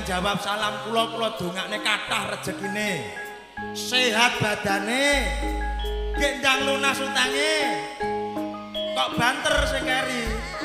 jawab salam kula dongakne kathah rezekine. Sehat badane. Gendang lunas utange. Kok banter sing keri.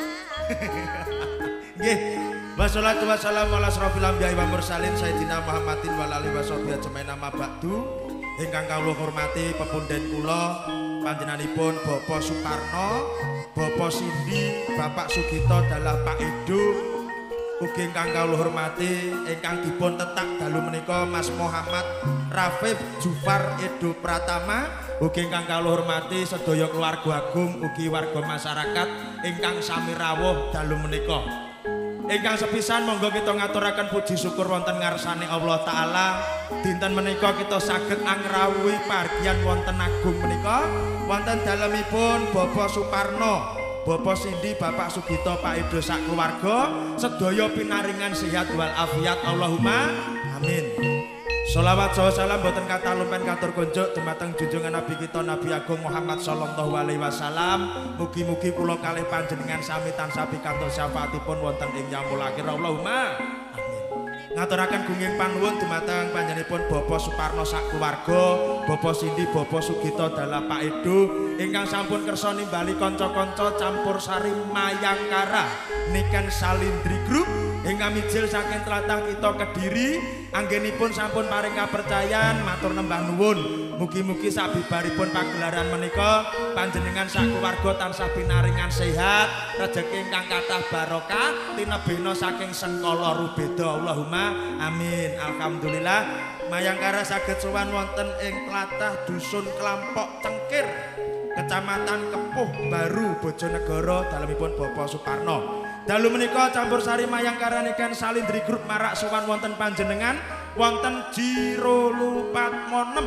Nggih. Wassalatu wassalamu ala asrofil anbiya'i wa mursalin Sayyidina Muhammadin wa alihi washabihi ajmain amma ba'du. Ingkang kawula hormati pepunden kula panjenenganipun Bapak Suparno, Bapak Sindi, Bapak Sugito dalah Pak Edo. Ugi ingkang kawula hormati ingkang dipun tetak dalu menika Mas Muhammad Rafif Jufar Edo Pratama. Ugi ingkang kawula hormati sedaya keluarga agung ugi warga masyarakat ingkang sami rawuh dalu menika. Ingkang sepisan monggo kita ngaturaken puji syukur wonten ngarsane Allah taala. Dinten menika kita saged angrawuhi pargian wonten agung menika wonten dalemipun Bapak Suparno, Bapak Sindi, Bapak Sugito, Pak Edo sak keluarga sedaya pinaringan sehat wal afiat Allahumma amin. Sholawat salam boten kata lumpen katur kunjuk dumateng junjungan Nabi kita Nabi Agung Muhammad sallallahu alaihi wasallam. Mugi-mugi kula kalih panjenengan sami tansah pikantuk syafaatipun wonten ing yaumul akhir Allahumma amin. Ngaturaken gunging panuwun dumateng panjenenganipun Bapak Suparno sak keluarga, Bapak Sindi, Bapak Sugito dalah Pak Edo ingkang sampun kersa nimbali kanca-kanca campur sari Mayangkara Niken Salindri Group ingkang mijil saking tlatah kita Kediri. Anggenipun sampun paring kapercayan matur nembah nuwun. Mugi-mugi sabibaripun pagelaran menika panjenengan sak keluarga tansah pinaringan sehat, rejeki ingkang kathah barokah, tinebena saking sengkala rubeda Allahumma amin. Alhamdulillah Mayangkara saged sowan wonten ing tlatah Dusun Klampok Cengkir, Kecamatan Kepuh Baru, Bojonegoro dalemipun Bapak Suparno. Dalu menika campur sari Mayangkara Niken Salindri Group marak sowan wonten panjenengan wonten Jiro Lupatmo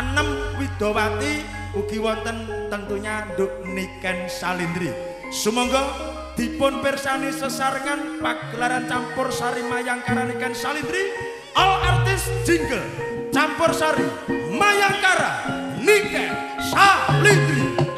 6 Widowati ugi wonten tentunya Nduk Niken Salindri. Sumangga dipun pirsani sesarengan pagelaran campur sari Mayangkara Niken Salindri. All artis jingle campur sari Mayangkara Niken Salindri.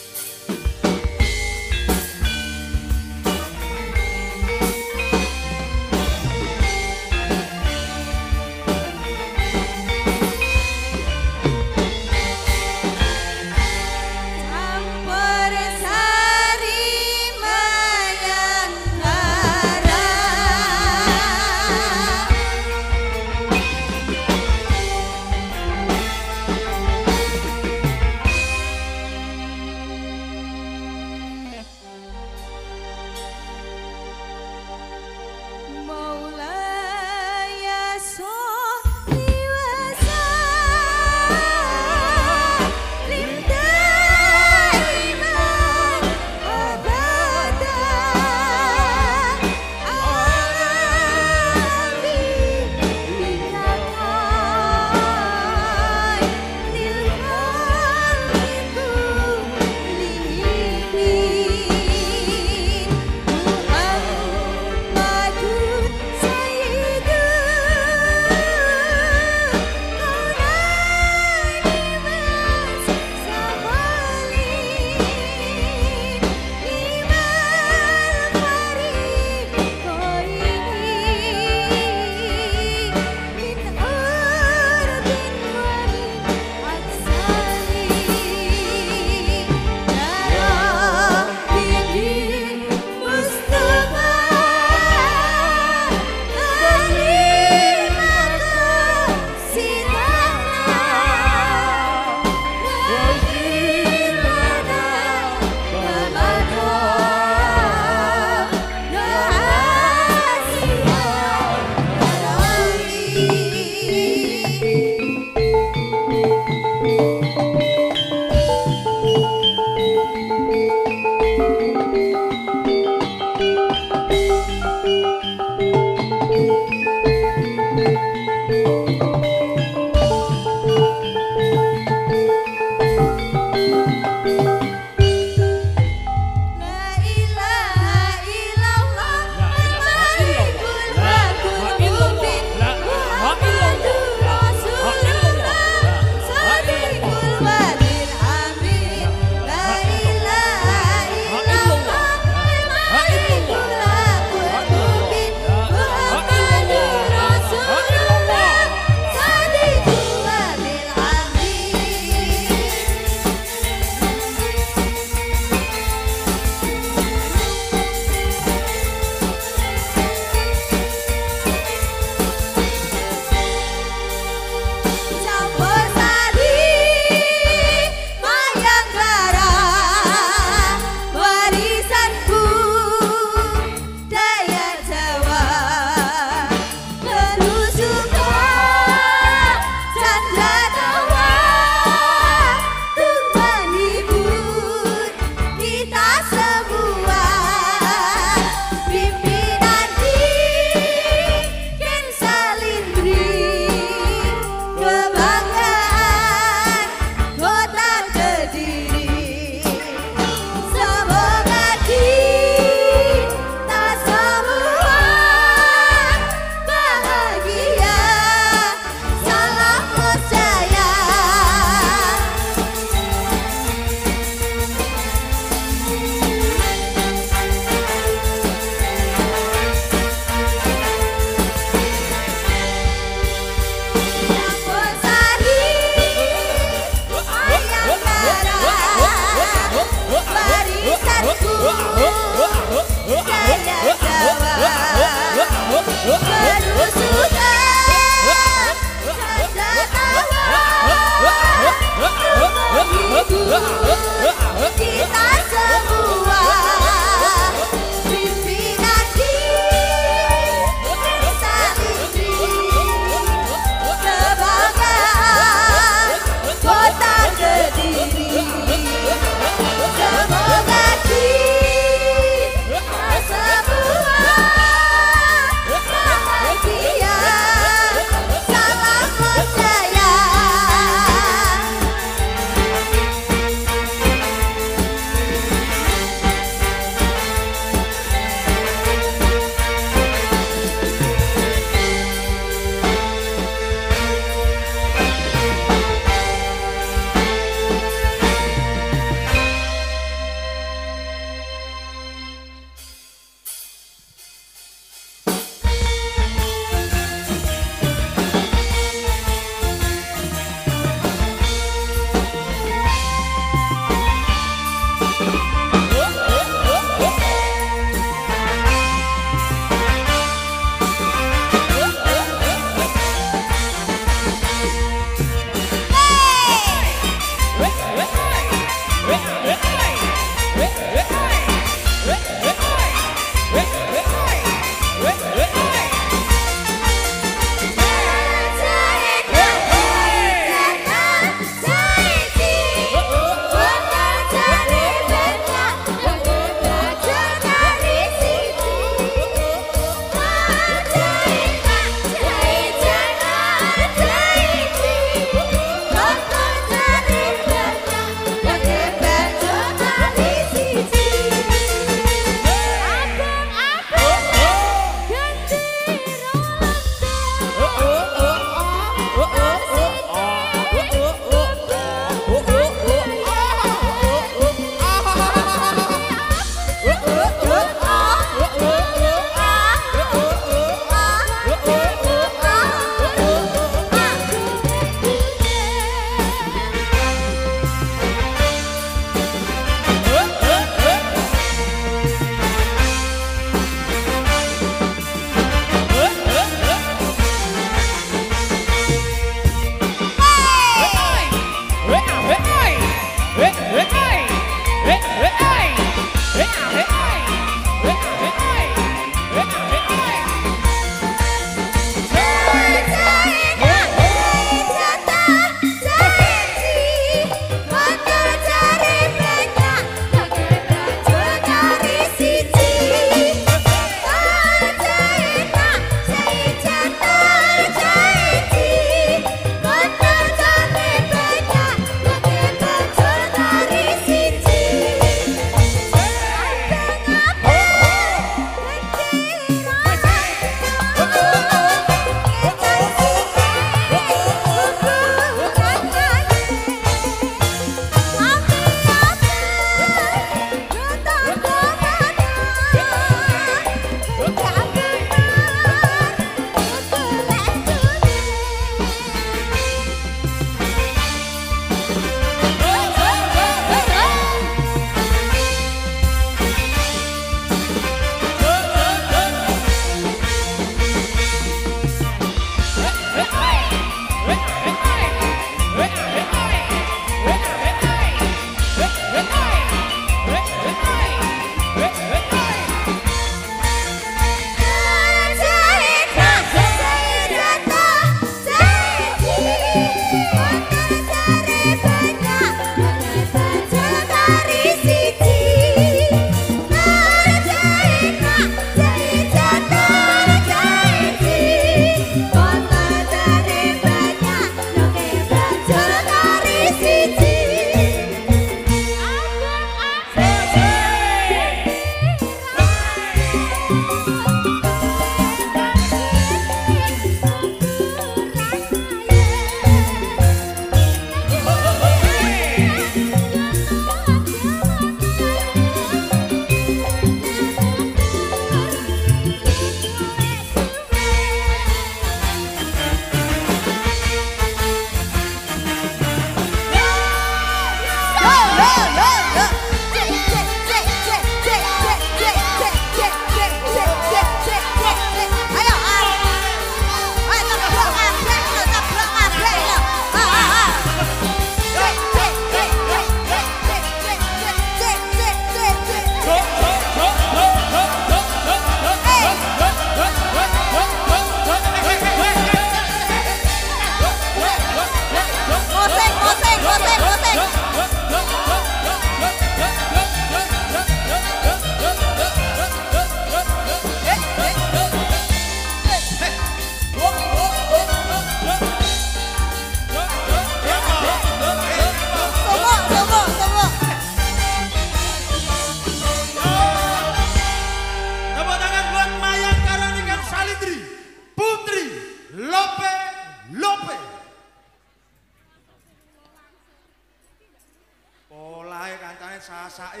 ngrasaki.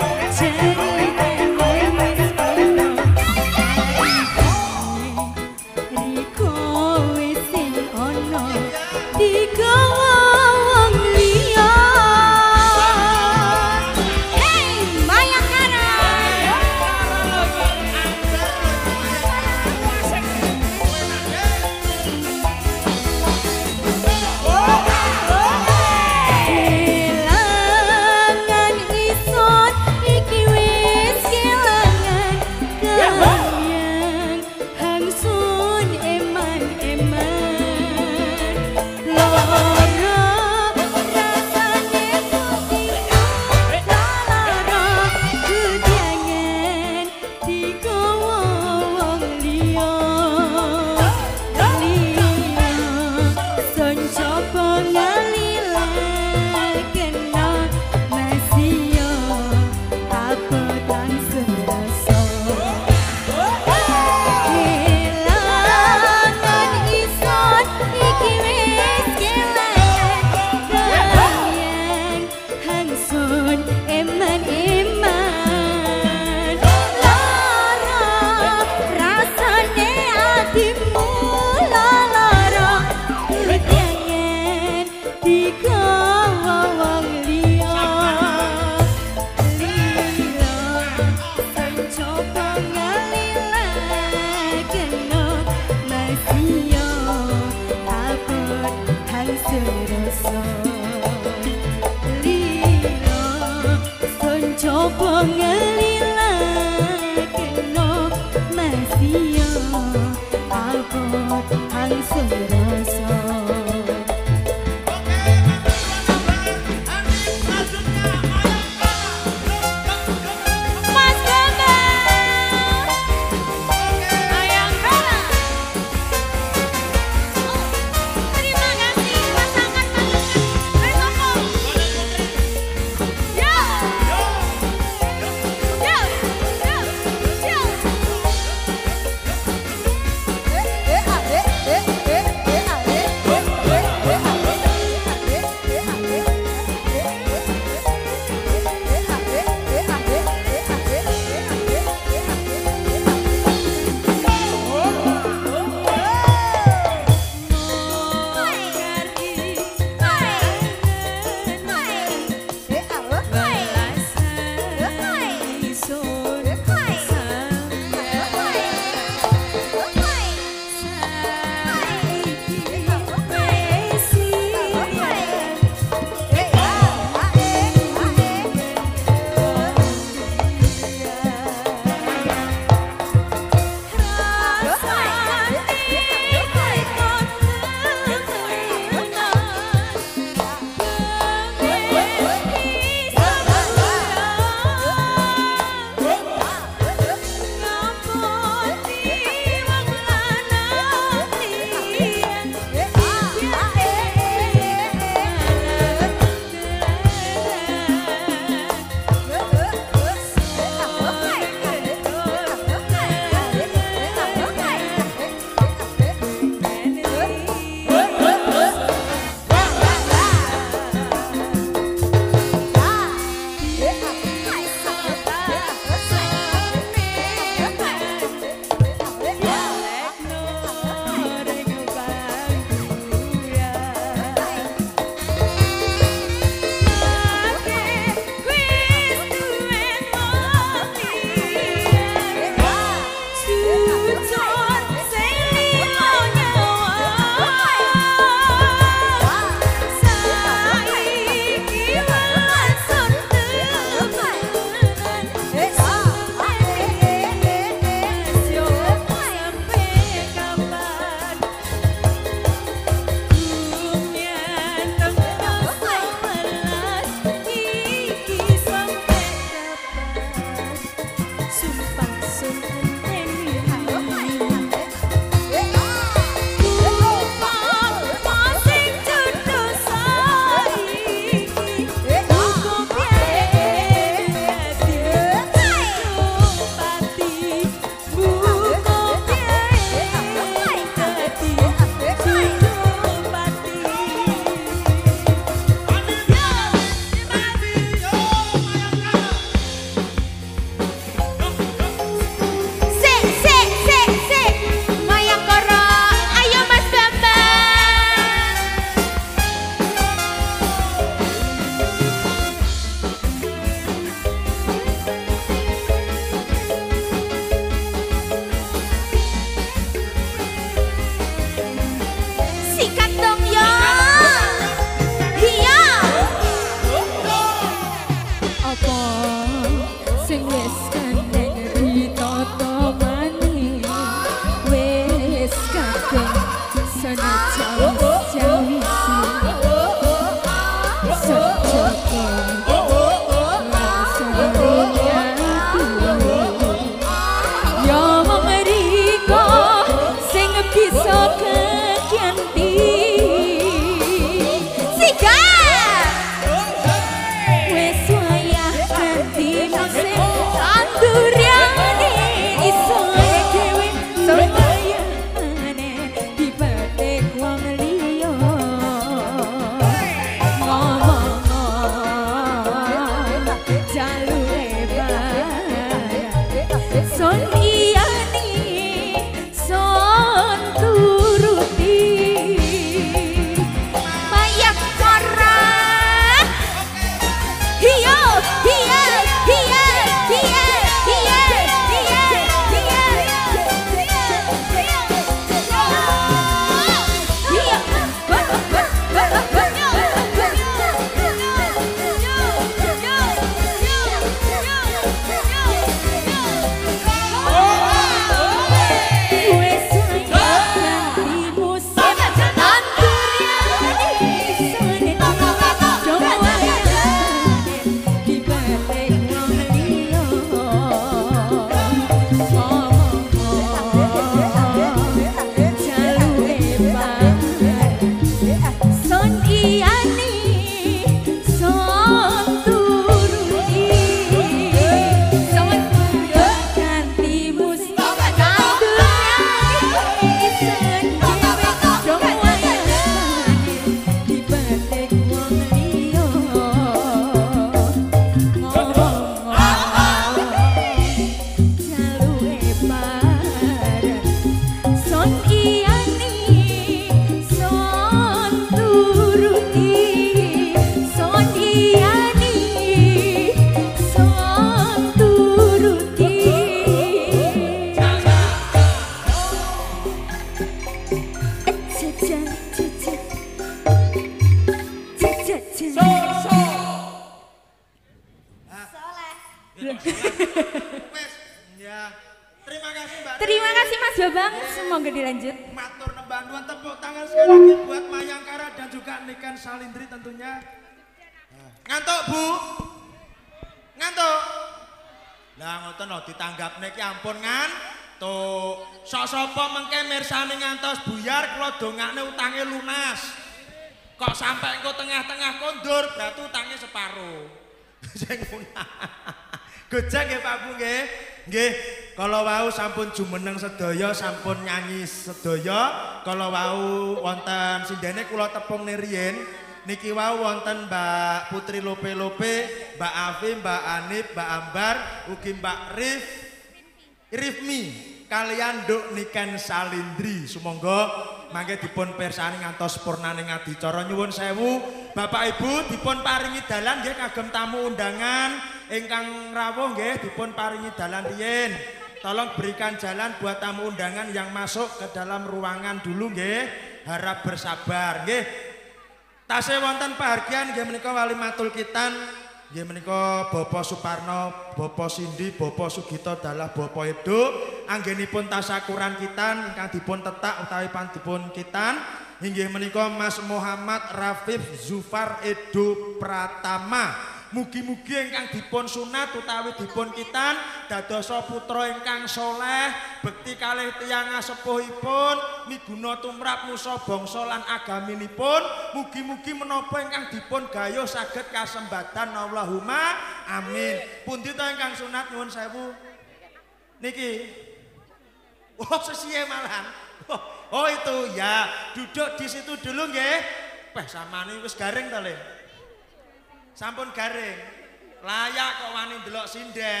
Bang, semoga dilanjut. Matur nembang nuwun, tepuk tangan sekali lagi buat Mayangkara dan juga Niken Salindri tentunya. Ngantuk Bu? Ngantuk? Lah ngoten lho ditanggapne ki ampun ngantuk. Sok sapa mengke mirsani ngantos buyar kula dongakne utange lunas. Kok sampai engko tengah-tengah kondur berarti utange separuh. Sing gojek nggih Pak Bu nggih. Nggih, kala wau sampun jumeneng sedaya, sampun nyanyi sedaya. Kala wau wonten sindene kula tepung riyin. Niki wau wonten Mbak Putri Lope-Lope, Mbak Afi, Mbak Anip, Mbak Ambar, ugi Mbak Rifmi kalian Nduk Niken Salindri. Sumangga mangke dipun pirsani ngantos purnaning adicara. Nyuwun sewu Bapak Ibu dipun paringi dalan nggih kagem tamu undangan ingkang rawuh nggih dipun paringi dalan riyin. Tolong berikan jalan buat tamu undangan yang masuk ke dalam ruangan dulu nggih. Harap bersabar nggih. Tasih wonten pahargyan nggih menika Wali Matul Kitan nggih menika Bapak Suparno, Bapak Sindi, Bapak Sugito dalah Bapak Edo anggenipun tasakuran kitan ingkang dipun tetak utawi pantipun kitan inggih menika Mas Muhammad Rafif Zufar Edo Pratama. Mugi-mugi ingkang dipun sunat utawi dipun kitan dadosa putra ingkang soleh, bekti kalih tiyang sepuhipun, miguna tumrap nusa bangsa lan agaminipun. Mugi-mugi menapa ingkang dipun gayuh saged kasembadan Allahumma amin. Pundi ta ingkang sunat nyuwun sewu? Niki. Oh, sesiye malahan. Oh, itu ya. Duduk di situ dulu nggih. Wah, samane wis garing ta, Le? Sampun garing, layak kok wani ndelok sinden.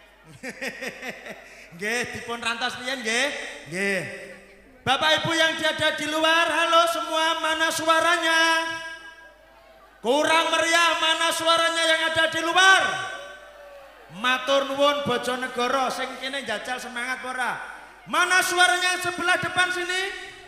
Nggih, dipun rantos piyen nggih? Nggih. Bapak Ibu yang ada di luar, halo semua, mana suaranya? Kurang meriah, mana suaranya yang ada di luar? Matur nuwun Bojonegoro, sing kene jajal semangat ora? Mana suaranya yang sebelah depan sini?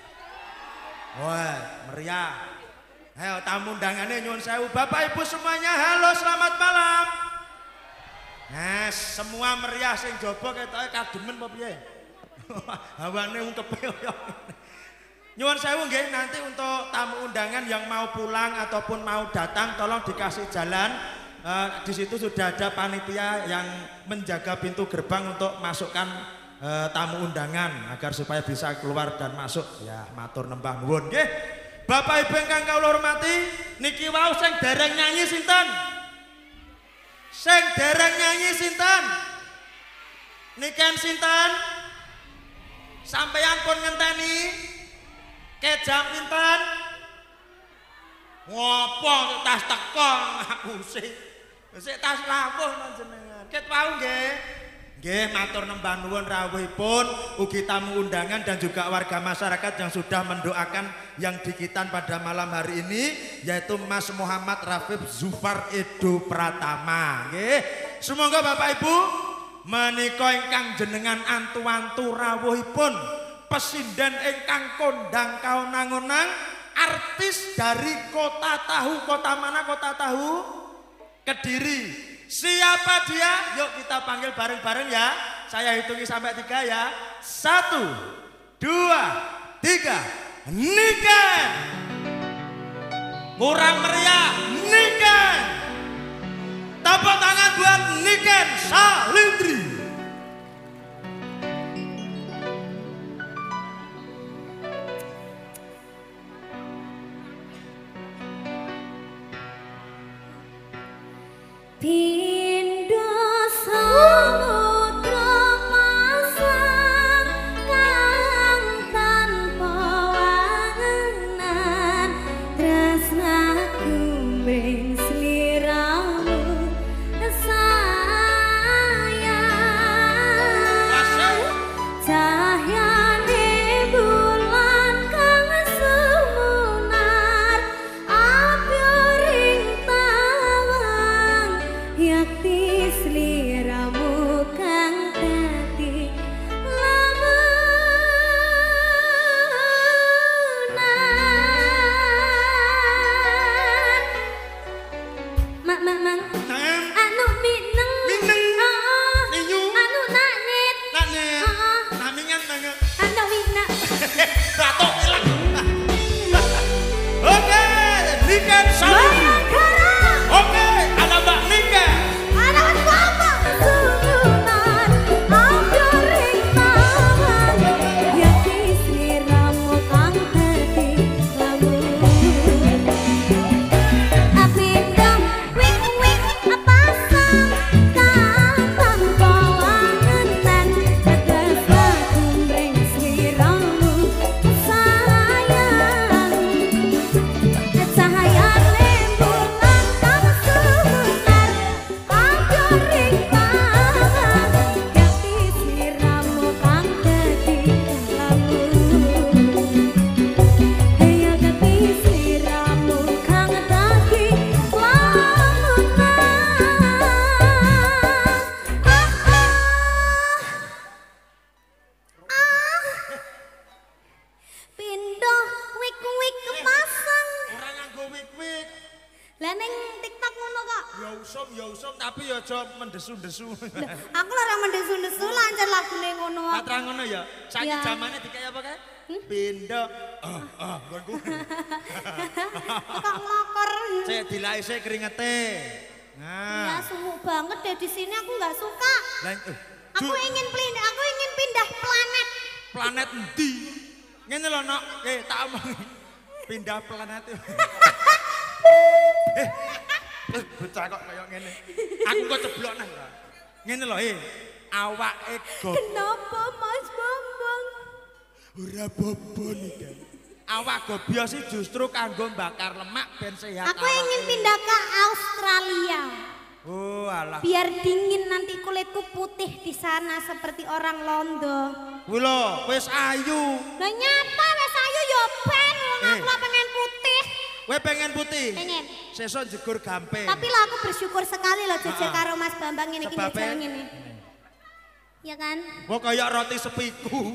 Wah, meriah. Ayo tamu undangannya nyuwun sewu. Bapak Ibu semuanya halo selamat malam. Nah semua meriah sing jaba ketoke kademen apa piye? Hawane ungkepe kaya nyuwun sewu nggih nanti untuk tamu undangan yang mau pulang ataupun mau datang tolong dikasih jalan. Di situ sudah ada panitia yang menjaga pintu gerbang untuk masukkan tamu undangan agar supaya bisa keluar dan masuk. Ya matur nembah nuwun nggih. Bapak Ibu ingkang kawula hormati, niki wau sing dereng nyanyi sinten? Sing dereng nyanyi sinten? Niken sinten? Sampeyan pun ngenteni ke jam pinten? Ngopo tas teko ngapusi. Sik tas lawuh jenengan. Ket wau nggih. Nggih matur nembah nuwun rawuhipun ugi tamu undangan dan juga warga masyarakat yang sudah mendoakan yang dikitan pada malam hari ini yaitu Mas Muhammad Rafif Zufar Edo Pratama. Nggih. Semoga Bapak Ibu menika ingkang jenengan antu-antu rawuhipun pesinden ingkang kondang kaunang-unang artis dari kota tahu. Kota mana kota tahu? Kediri. Siapa dia? Yuk kita panggil bareng-bareng ya. Saya hitungi sampai 3 ya. 1, 2, 3. Niken. Kurang meriah. Niken. Tepuk tangan buat Niken Salindri. Pindho samudra pasang kang tanpa wangenan tresnaku mring sliramu sayang usum tapi ya aja mendesu-desu. Aku lara mendesu-desu lancar lagune ngono. Patra ngono ya. Saiki zamane dikaya apa kae? Pindho. Nggonku. Kok ngokor. Sik dilaise keringete. Ya Nah. sumuk banget deh di sini aku nggak suka. Lah Aku ingin pindah planet. planet endi? Ngene lho, Nok. Tak omongi. Pindah planet. Bocah kok kaya ngene. Aku kok ceblok nang. Ngene lho, awake Kenapa Mas Bambang? ora bobon iki. Awak gobios sih justru kanggo bakar lemak ben sehat. Aku ingin pindah ke Australia. Oh, alah. Biar dingin nanti kulitku putih di sana seperti orang Londo. Kuwi lho, wis ayu. Lah nyapa wes ayu yo ben wong aku lah pengen putih. Kowe pengen putih? Pengen. Sesuk jegur gampe. Tapi lah aku bersyukur sekali loh jejak karo Mas Bambang ngene iki Sebabe- ngejel ngene. Ya kan? Kok kaya roti sepiku.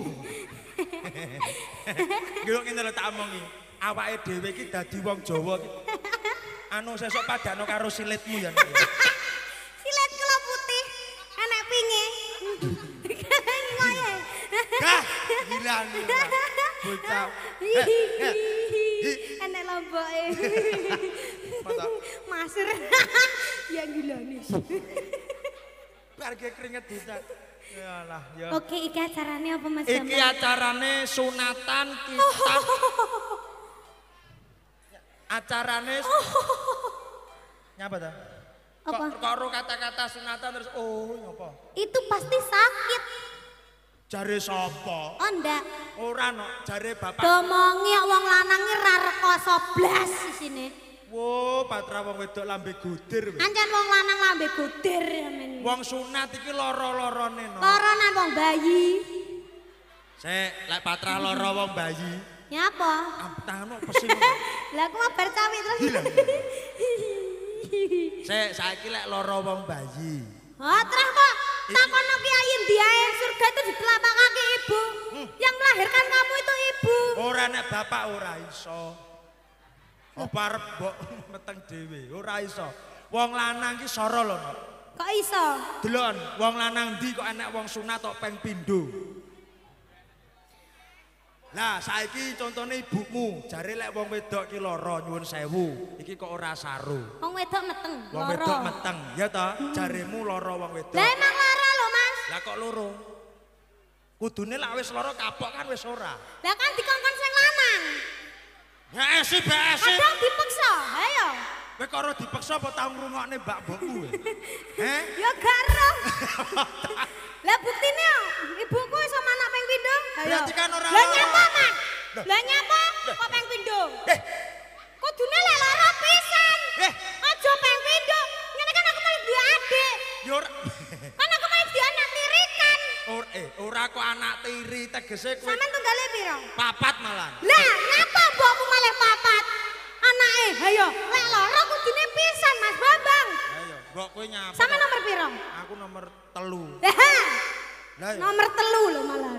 Nggih ngene lho tak omongi. Awake dhewe iki dadi wong Jawa iki. Anu sesuk padano karo silitmu ya. Silet kula putih, enek pinge. Ngoye. Gah, hilang. Bocah. Enek lomboke. Mata. Masur. Ya gilane. Bar ge keringet desa. Yalah, ya. Oke, iki acarane apa Mas Iki Bambang? acarane sunatan kita. Acarane nyapa ta? Apa? Kok ro kata-kata sunatan terus nyapa? Itu pasti sakit. Jare sapa? Oh ndak. Ora no, jare bapak. Domongi wong lanange ra rekoso blas isine. Wo, patra wong wedok lambe gudir. Ancen wong lanang lambe gudir men. Wong sunat iki lara-larane no. Koronan wong bayi. Sik, lek patra lara wong bayi. Nyapa? Tanganmu pesing. Lah aku mah bar cawi terus. Sik, saiki lek lara wong bayi. Oh, terus kok takono Kiai Ndiae surga itu di telapak kaki ibu. Yang melahirkan kamu itu ibu. Ora nek bapak ora iso. Apa arep mbok meteng dhewe, ora iso. Wong lanang iki sara lho, Nok. Kok iso? Delon, wong lanang ndi kok enek wong sunat tok peng pindho. Lah saiki contone ibumu, jare lek wong wedok ki lara nyuwun sewu, iki kok ora saru. Wong wedok meteng. Wong loro. wedok meteng, ya ta? Jaremu lara wong wedok. Lah emang lara lho, Mas. Lah kok loro? Kudune lak wis lara kapok kan wis ora. Lah kan dikongkon sing lanang. BSI. Kadang dipaksa. Ayo. Kowe kok ora dipaksa apa tau ngrungokne mbak mbokmu? Ya gak ero. Lah buktine ibuku iso manak ping pindho. Ayo. Berarti kan ora Lah lara. nyapa, Mas? Lah nyapa kok ping pindho? Kudune lek lara pisan. Aja ping pindho. Ngene kan aku malah duwe adik. Ya ora. Kan aku malah duwe anak tirikan. Ora kok anak tiri tegese kowe Sampeyan tunggale piro? papat malah. Lah, ngapa mbokmu malah papat? Anake, ayo, lek lara kudune pisan, Mas Bambang. Ayo, mbok kowe nyapa. Sampe nomor piro? Aku nomor 3. Lah ya. Nomor 3 lho malah.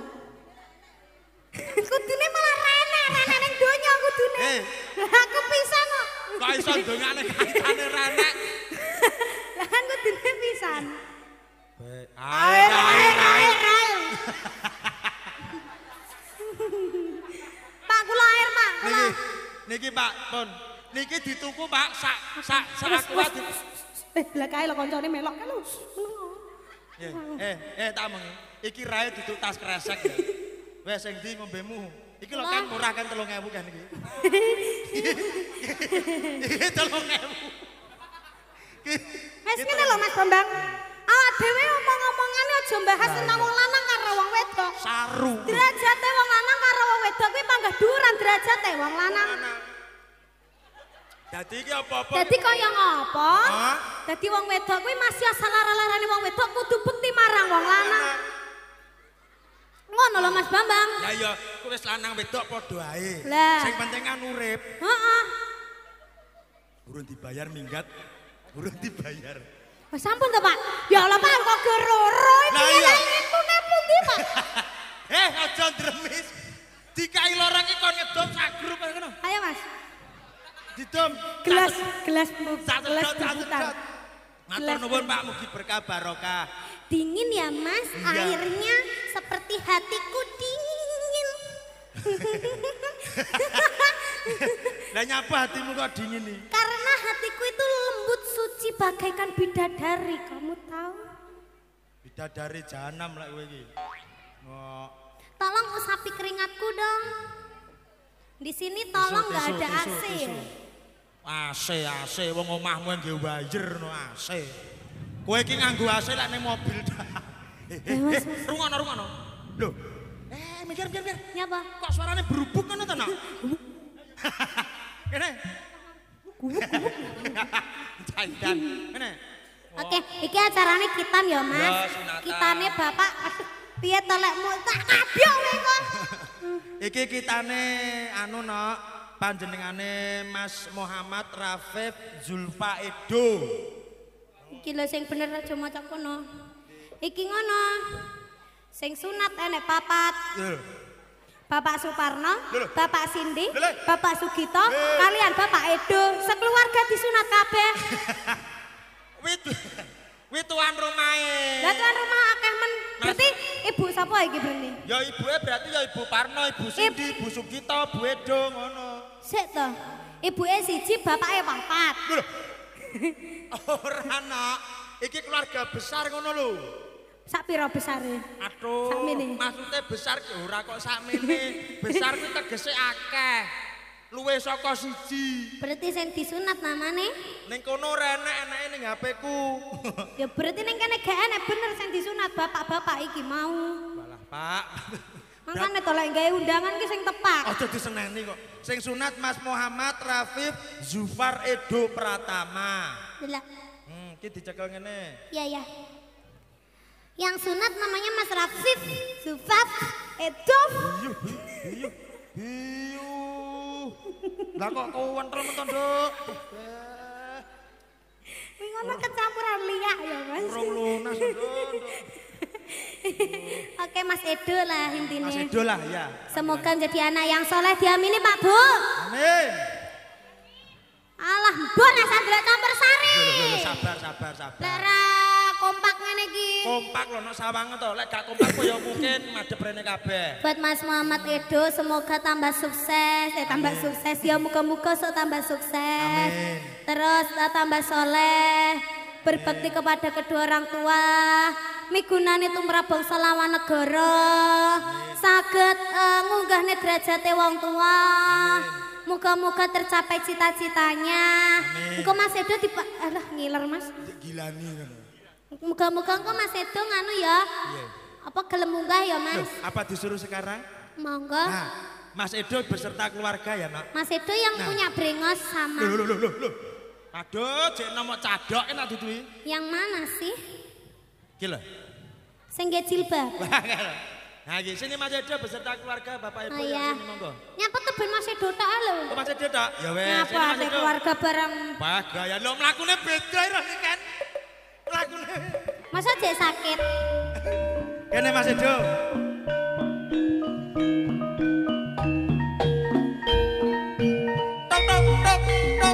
Kudune malah rene ning donya kudune. Aku pisan kok. Kok iso dongane kancane renek. Lah kan kudune pisan. Air. Pak kula air, Pak. Niki Pak, pun. Niki dituku Pak sak akuat. Lah kae lho koncone melok kan lho. Tak mengi. Iki rae duduk tas kresek ya. Wes sing ndi ngombemu? Iki lho kan murah kan 3.000 kan iki. Iki 3.000. Wes ngene lho Mas Bambang. Awak dhewe omong-omongane aja bahas tentang wong lanang karo wong wedok. Saru. Derajate wong lanang karo wong wedok kuwi panggah dhuwuran derajate wong lanang. Dadi iki apa-apa. Dadi kaya ngapa? Hah? Dadi wong wedok kuwi masih asal lara-larane wong wedok kudu bekti marang wong lanang. Ngono lho Mas Bambang. Ya ya, kowe wis lanang wedok padha ae. Lah. Sing penting kan urip. Heeh. Urung dibayar minggat. Urung dibayar. Wes sampun to, Pak. Ya Allah, Pak, kok geroro iki. Lah iya. Ngitune pundi, Pak? Aja dremis. Dikai lorong iki kon ngedom sak grup kaya ngono. Ayo, Mas. Didom. Gelas Satu berputar. dot. Matur nuwun Pak, mugi berkah barokah. Dingin ya Mas, Iya. airnya seperti hatiku dingin. Lah nyapa hatimu kok dingin nih? Karena hatiku itu lembut suci bagaikan bidadari, kamu tahu? Bidadari jahanam lah kowe iki. Oh. Tolong usapi keringatku dong. Di sini tolong nggak ada AC. AC, wong omahmu nggih wayir no AC. Kowe iki nganggo AC lek ning mobil. Rungono. Lho. Mikir. Nyapa? Kok suarane berubuk ngono to, Nak? Kene. Jangan. Kene. Oke, iki acarane kitan ya, Mas. Ya, sunatan. Kitane Bapak piye to lekmu tak kabyok kowe kok. Iki kitane anu no, panjenengane Mas Muhammad Rafif Zulfa Edo. Iki lho sing bener aja maca kono. Iki ngono. Sing sunat enek papat. Bapak Suparno, Bapak Sindi, Bapak Sugito, kalian Bapak Edo, sekeluarga disunat kabeh. Wih tuan rumahe. Lah tuan rumah akeh men. Berarti ibu sapa iki berarti? Ya ibuke berarti ya Ibu Parno, Ibu Sindi, Ibu Sugito, Bu Edo ngono. Sik to. Ibuke siji, bapake papat. Ora Nak, iki keluarga besar ngono lho. Sak pira besare? Aduh, Sakmene. maksudnya besar ki ora kok sakmene. Besar kuwi tegese akeh. Luwih saka siji. Berarti sing disunat namane? Ning kono ora enek-eneke ning HP-ku. Ya berarti ning kene gak enek bener sing disunat bapak-bapak iki mau. Walah, Pak. Mangkane to lek gawe undangan ki sing tepak. Aja diseneni kok. Sing sunat Mas Muhammad Rafif Zufar Edo Pratama. Delak. Iki dicekel ngene. Iya. Yang sunat namanya Mas Rafif Zufaf Edo. Hiu. Lah kok kuwentel menton, Nduk. Wing ngono kecampuran liyak ya, Mas. Urung lunas, Nduk. Oke, Mas Edo lah intinya. Mas Edo lah ya. Semoga menjadi anak yang soleh diamini Pak Bu. Amin. Alah, mbok nek sandra campur sari. Lho, sabar. Lara kompak ngene iki. Kompak lho nek sawange to, lek gak kompak kok ya mungkin madhep rene kabeh. Buat Mas Muhammad Edo semoga tambah sukses, tambah sukses ya muga-muga sok tambah sukses. Amin. Terus tambah soleh, berbakti kepada kedua orang tua, migunani tumrap bangsa lawan negara, saged ngunggahne derajate wong tua. Muga-muga tercapai cita-citanya. Engko Mas Edo alah ngiler Mas. Gilani ngono. Muga-muga engko Mas Edo nganu ya. Iya. Apa gelem munggah ya Mas? Loh, apa disuruh sekarang? Monggo. Nah, Mas Edo beserta keluarga ya, Nak. Mas Edo yang punya brengos sama. Loh. Aduh, cek nomor cadok enak dudui. Yang mana sih? Gila. Sing nggih jilbab. Nah, iki sini Mas Edo beserta keluarga Bapak Ibu Oh, ya iya. sini monggo. Nyapa tuh ben Mas Edo tak lho. Oh, Mas Edo tak? Ya wes, Nyapa sini Mas ada Edo. keluarga bareng. Wah, gaya lo mlakune beda ira iki kan. Mlakune. Masa jek sakit? Kene Mas Edo. Tok.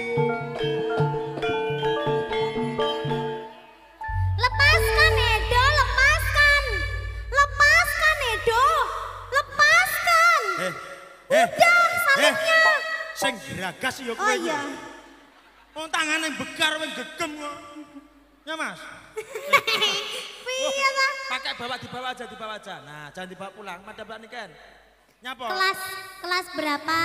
Lepaskan Edo, lepaskan. Lepaskan Edo. Lepaskan. Udah salingnya. Sing geragas ya kowe. Oh iya. Wong tangane begar wing gegem kok. Ya Mas. Piye ta? Pakai dibawa aja. Nah, jangan dibawa pulang, madhep niken. Nyapa? Kelas berapa?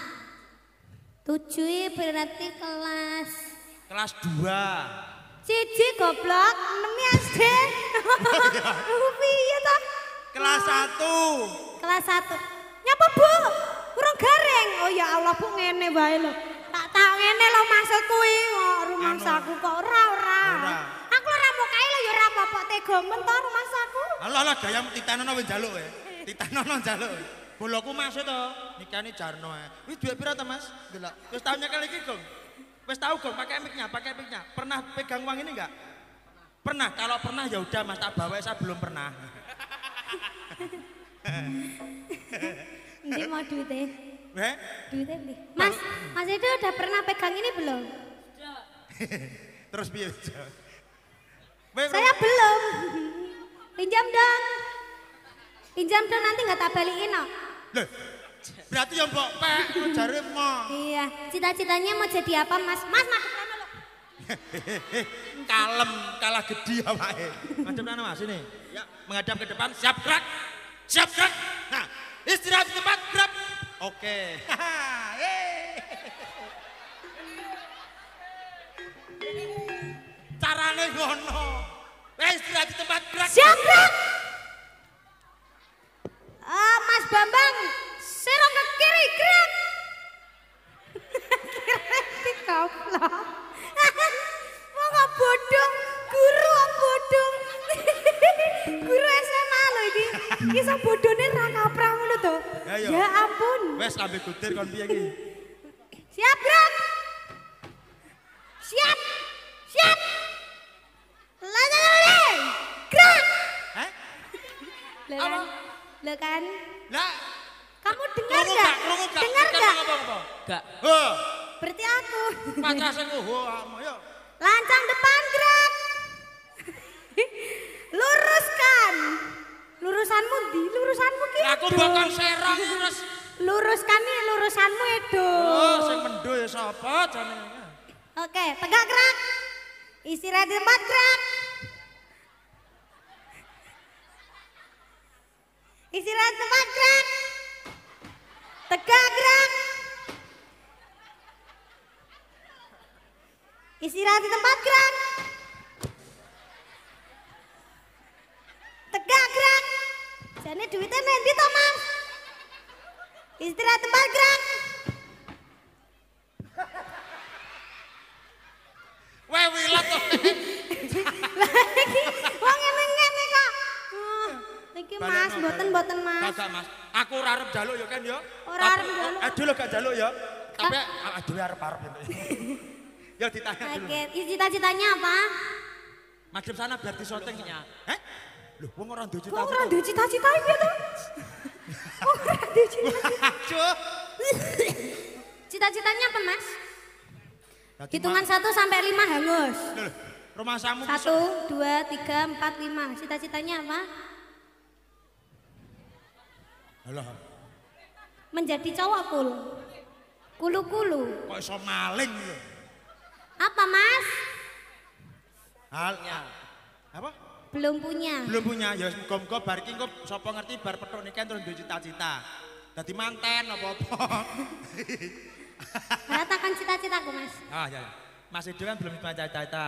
7 berarti kelas Kelas 2. Cici goblok 6 SD. Piye ta? Kelas 1. Kelas 1. Nyapa Bu? Urung garing. Oh ya Allah Bu ngene wae lho. Tak ngene lho maksud kuwi rumangsaku kok ora. Aku ora mau kae lho ya ora apa-apa tega men to rumangsaku. Alah gaya titanono wis njaluk kowe. Titanono njaluk. Boloku maksud to, nikane Jarno ae. Wis duwe pira to Mas? Delok. Wis tau nyekel iki, Gong? Wis tau, Gong, pakai mic-nya. Pernah pegang uang ini enggak? Pernah. Kalau pernah ya udah Mas tak bawa, saya belum pernah. Ndi mau duitnya? Duitnya Duitnya beli. Mas Edo udah pernah pegang ini belum? Terus piye? Saya belum. Pinjam dong. Pinjam dong nanti nggak tak balikin no. Loh, berarti yang mbok pek jare mo. Iya, cita-citanya mau jadi apa Mas? Mas madep kono lho. Kalem, kalah gede awake. Madep kono Mas ini. Ya, menghadap ke depan, siap gerak. Siap gerak. Nah, istirahat di tempat, gerak. Oke. Carane ngono. Istirahat di tempat, gerak. Siap gerak. Mas Bambang, serong ke kiri, gerak. Kira goblok. Mau nggak bodong, guru bodong. Guru SMA loh ini. Kisah bodohnya rangka pramu loh tuh. Ya ampun. Wes lambe gudir kon piye iki? Siap gerak. Siap. Siap. Lalu gerak. Hah? Lah kan? Lah, Kamu dengar nggak? Dengar nggak? Enggak. Berarti aku. Patrase ku yo. Lancang depan gerak. Luruskan. Lurusanmu di, lurusanmu ki. Aku bakal serang terus. Luruskan nih lurusanmu itu. Oh, sing mendo ya sapa jane. Oke, tegak gerak. Istirahat di tempat gerak. Istirahat di tempat gerak. Tegak gerak. Istirahat di tempat gerak. Tegak gerak. Jane duitnya nanti toh Mas. Istirahat tempat gerak. Weh wilat to. Lagi wong ngene-ngene kok. Iki Mas, mboten Mas. Kagak Mas. Aku ora arep njaluk ya kan ya. Ora arep njaluk. Aduh lho gak njaluk ya. Tapi aduh arep-arep. Ya ditanya dulu. Oke, cita-citanya apa? Madep sana biar disotingnya. Heh? Loh, wong ora duwe Kok ora cita-cita. duwe cita-cita iki to? Kok ora duwe cita-cita? Aduh. Cita-citanya apa, Mas? Dadi Hitungan 1 sampai 5 hangus. Loh, rumah samu 1, 2, 3, 4, 5. Cita-citanya apa? Alah, Menjadi cowok kul. Kulu-kulu. kok iso maling lho. Apa, Mas? Halnya. Apa? Belum punya. Belum punya. Ya muga-muga bar iki engko sapa ngerti bar petuk nikan terus duwe cita-cita. Dadi manten apa-apa. Katakan cita-citaku, Mas. Ah ya. Mas Edo kan belum punya cita-cita.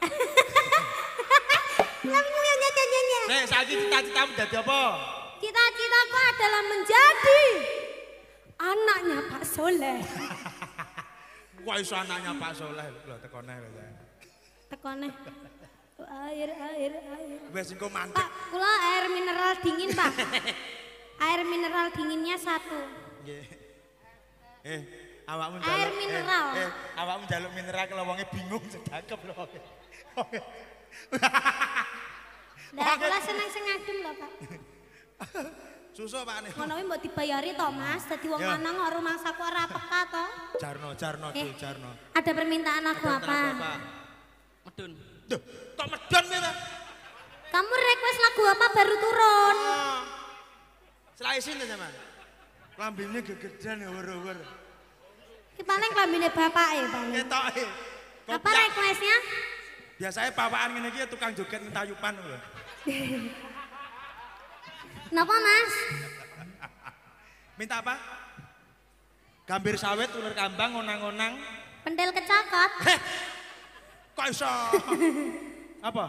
Nek saiki cita-citamu dadi apa? Cita-citaku adalah menjadi anaknya Pak Soleh. Wah iso anaknya Pak Soleh lho tekone lho. Tekone. Air. Wes engko mantep. Pak, kula air mineral dingin, Pak. Air mineral dinginnya 1. Nggih. Awakmu Air mineral. Awakmu njaluk mineral kalau wonge bingung sedakep lho. Lah kula seneng sing adem lho, Pak. Susu Pak nih. Ngono kuwi mbok dibayari to, Mas. Dadi wong Ya. lanang kok rumangsaku ora peka to. Jarno Jarno. Ada permintaan aku apa? Medun. Duh, kok medun ya? Kamu request lagu apa baru turun? Selaisin to sampean. Lambene gegedan ya wer-wer. Ki paling klambine bapake paling. Ketoke. Apa requestnya? Biasanya pawakan ngene iki tukang joget mentayupan lho. Napa, Mas? Minta apa? Gambir sawit, ular kambang, onang-onang. Pendel kecakot. Kok iso? Apa?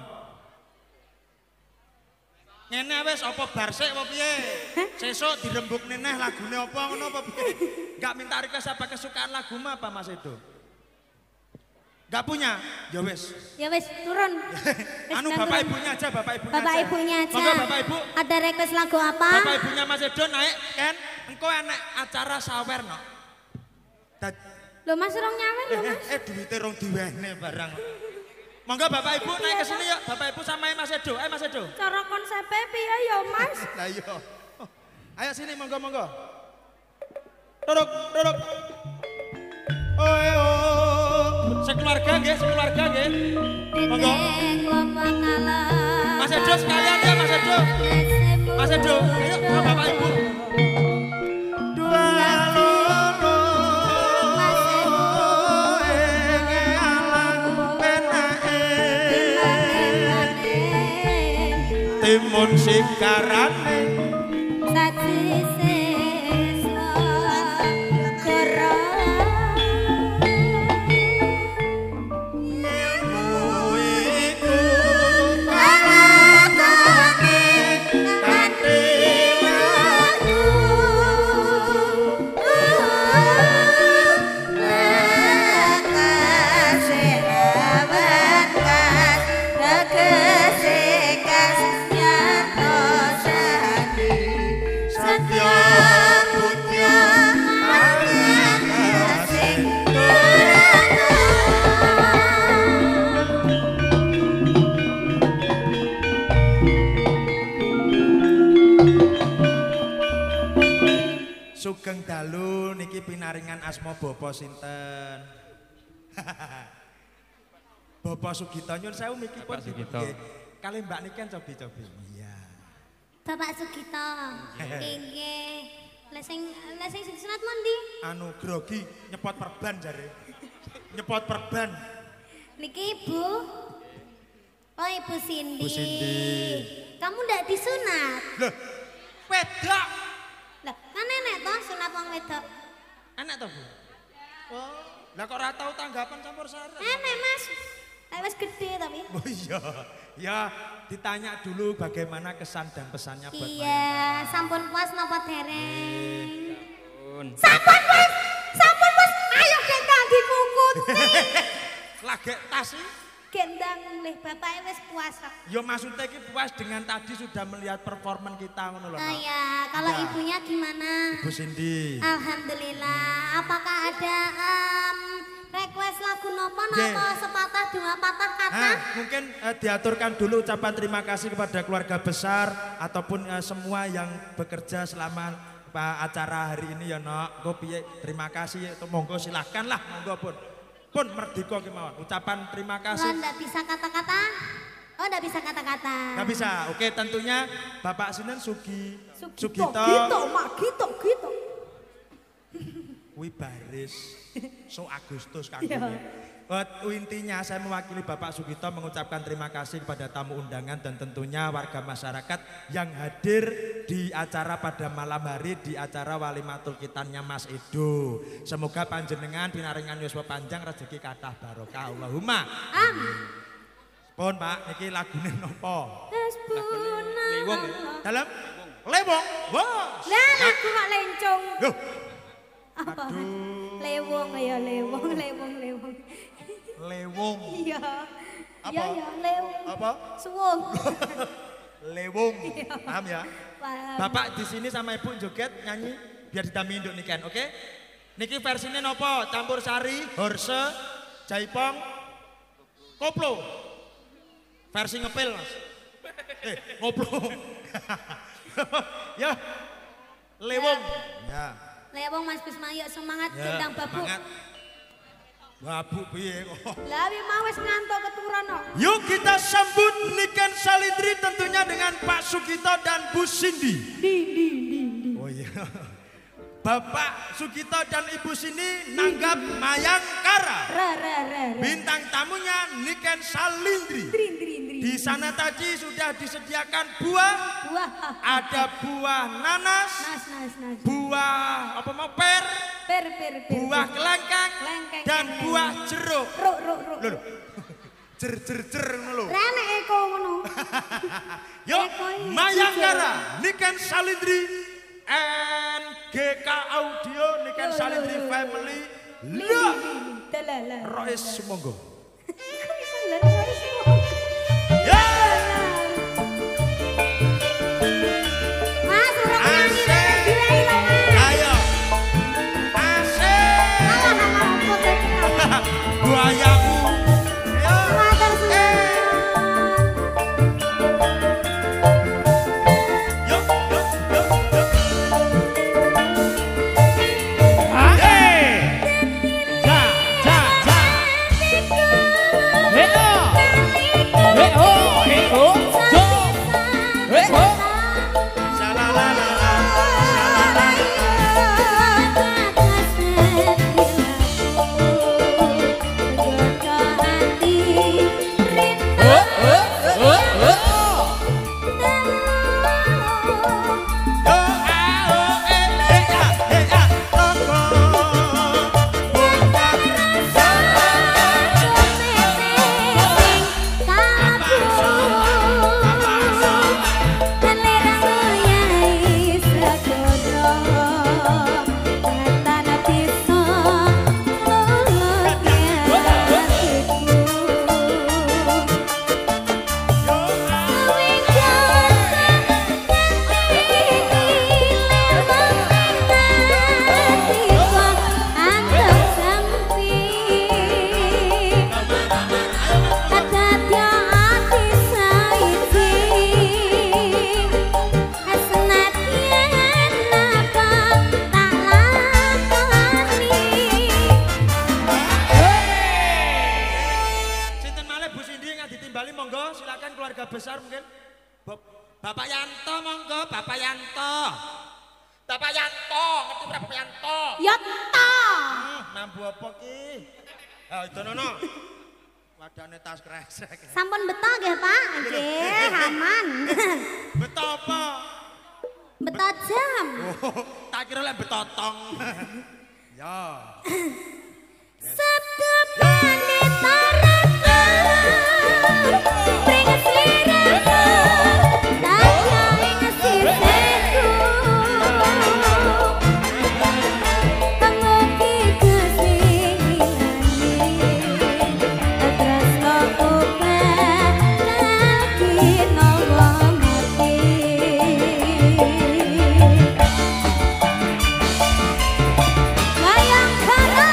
Ngene wis apa barsik apa piye? Sesuk dirembuk neneh lagune apa ngono apa piye? Enggak minta request apa kesukaan lagumu apa Mas Edo? Enggak punya? Ya wis. Ya wis turun. Anu bapak ibunya aja, bapak ibunya Bapak aja. ibunya aja. Monggo bapak ibu. Ada request lagu apa? Bapak ibunya Mas Edo naik kan? Engko enek acara sawer no. Loh Mas rong nyawer loh Mas. Duwite rong diwehne barang. Monggo bapak ibu naik ke sini yuk. Bapak ibu sama Mas Edo. Ayo Mas Edo. Cara konsepnya piye ya Mas? Lah iya. Ayo sini monggo. Duduk. Oh. Sekeluarga nggih, sekeluarga nggih. Monggo. Mas Edo sekalian ya Mas Edo. Mas Edo, ayo Bapak Ibu. Dua loro timun sikarane sajise swagara iku pangatane kanthi laku Sugeng dalu niki pinaringan asma Bapa sinten? Bapak Sugito nyun sewu niki pun nggih. Kali Mbak Niken cobi-cobi. Iya. Bapak Sugito. Nggih. Lesing sing sunat mondi? Anu grogi nyepot perban jare. Nyepot perban. Niki Ibu. Oh Ibu Cindy. Bu Cindy. Kamu ndak disunat? Loh, wedok. Lah, kan enek toh sunat wong wedok. Enak toh, Bu? Oh, lah kok ora tau tanggapan campur sari? Enek Mas. Wis gede tapi. Oh iya. Ya, ditanya dulu bagaimana kesan dan pesannya buat Iya, sampun puas napa dereng? Sampun. Sampun puas. Ayo gendang dikukuti. Lagi tas sih. Gendang leh bapake wis puas kok. Ya maksudnya iki puas dengan tadi sudah melihat performan kita ngono lho. Oh ya, kalau Ya. ibunya gimana? Ibu Cindy. Alhamdulillah. Apakah ada request lagu nopo Nggih. atau sepatah dua patah kata? Mungkin diaturkan dulu ucapan terima kasih kepada keluarga besar ataupun semua yang bekerja selama acara hari ini ya Nok. Go piye terima kasih monggo silahkan lah monggo pun merdeka kemauan ucapan terima Oh, kasih. enggak bisa kata-kata? Oh, enggak bisa kata-kata. Nggak bisa. Oke, tentunya Bapak Sinen Sugito. Gitu, Mak, gitu. Kuwi baris. So Agustus kangkune. Intinya saya mewakili Bapak Sugito mengucapkan terima kasih kepada tamu undangan dan tentunya warga masyarakat yang hadir di acara pada malam hari di acara Walimatul Kitannya Mas Edo. Semoga panjenengan pinaringan yuswa panjang rezeki kathah barokah Allahumma. Amin. Pun Pak, niki lagune napa? Lewong. Dalam Lewong. Wah. Lah lagu kok lencong. Loh. Apa? Aduh. Lewong ya lewong. Lewong. Iya. Apa? Iya, lewong. Apa? Suwung. Lewong. Paham ya? Paham. Bapak di sini sama Ibu joget nyanyi biar ditambah induk niken, oke? Niki versinya nopo? Campur sari, horse, jaipong, koplo. Versi ngepil, Mas. Koplo. Ya. Lewong. Ya. Lewong Mas Bisma yuk semangat Ya, gendang babu. semangat. Babu piye kok? Lah wi mau wis ngantuk keturun kok. Yuk kita sambut Niken Salindri tentunya dengan Pak Sugito dan Bu Cindy. Oh iya. Bapak Sugito dan Ibu Cindy nanggap Mayangkara. Bintang tamunya Niken Salindri. Di sana tadi sudah disediakan buah. Ada buah nanas. Buah apa mau per. Buah kelengkeng. Dan buah jeruk. Loh. Jer ngono lho. Renek eko ngono. Yuk, Mayangkara, Niken Salindri, NGK Audio, Niken Salindri Family. Lah, Rois Sumonggo. Ya. Mas, urung nyanyi rene dilei lho, Mas. Ayo. Asik. Alah, putih. Buayaku. Ayo. Matur suwun. Yuk. ngerti Praboyanto. Ya ta. Mambu apa ki? Ah itu nono. Wadane tas kresek. Sampun beto nggih, Pak? Nggih, aman. Beto apa? Beto jam. Oh, tak kira lek betotong. Ya. Sabtu wanita rata Pringes lirata Daya ing sisiku Pengoki kesingilani Tresno obat Lagi nawa mati Wayang kara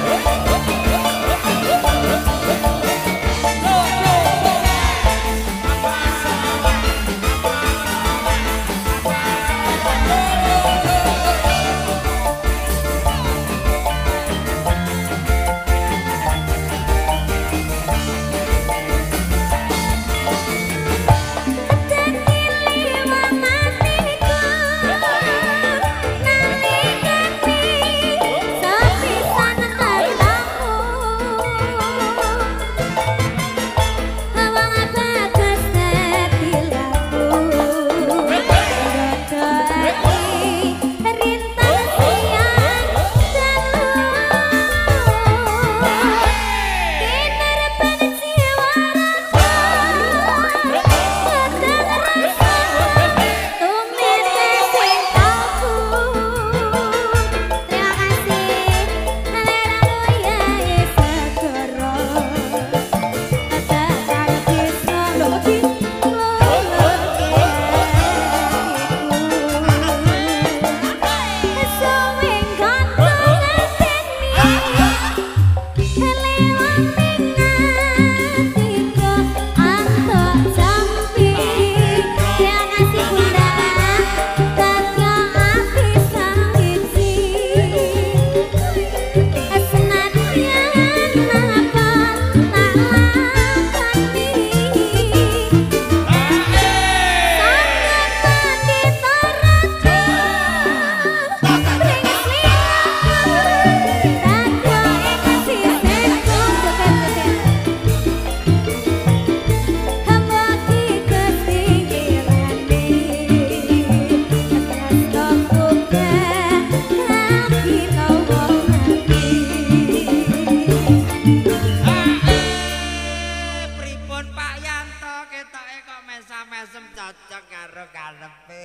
mesem cocok karo karepe.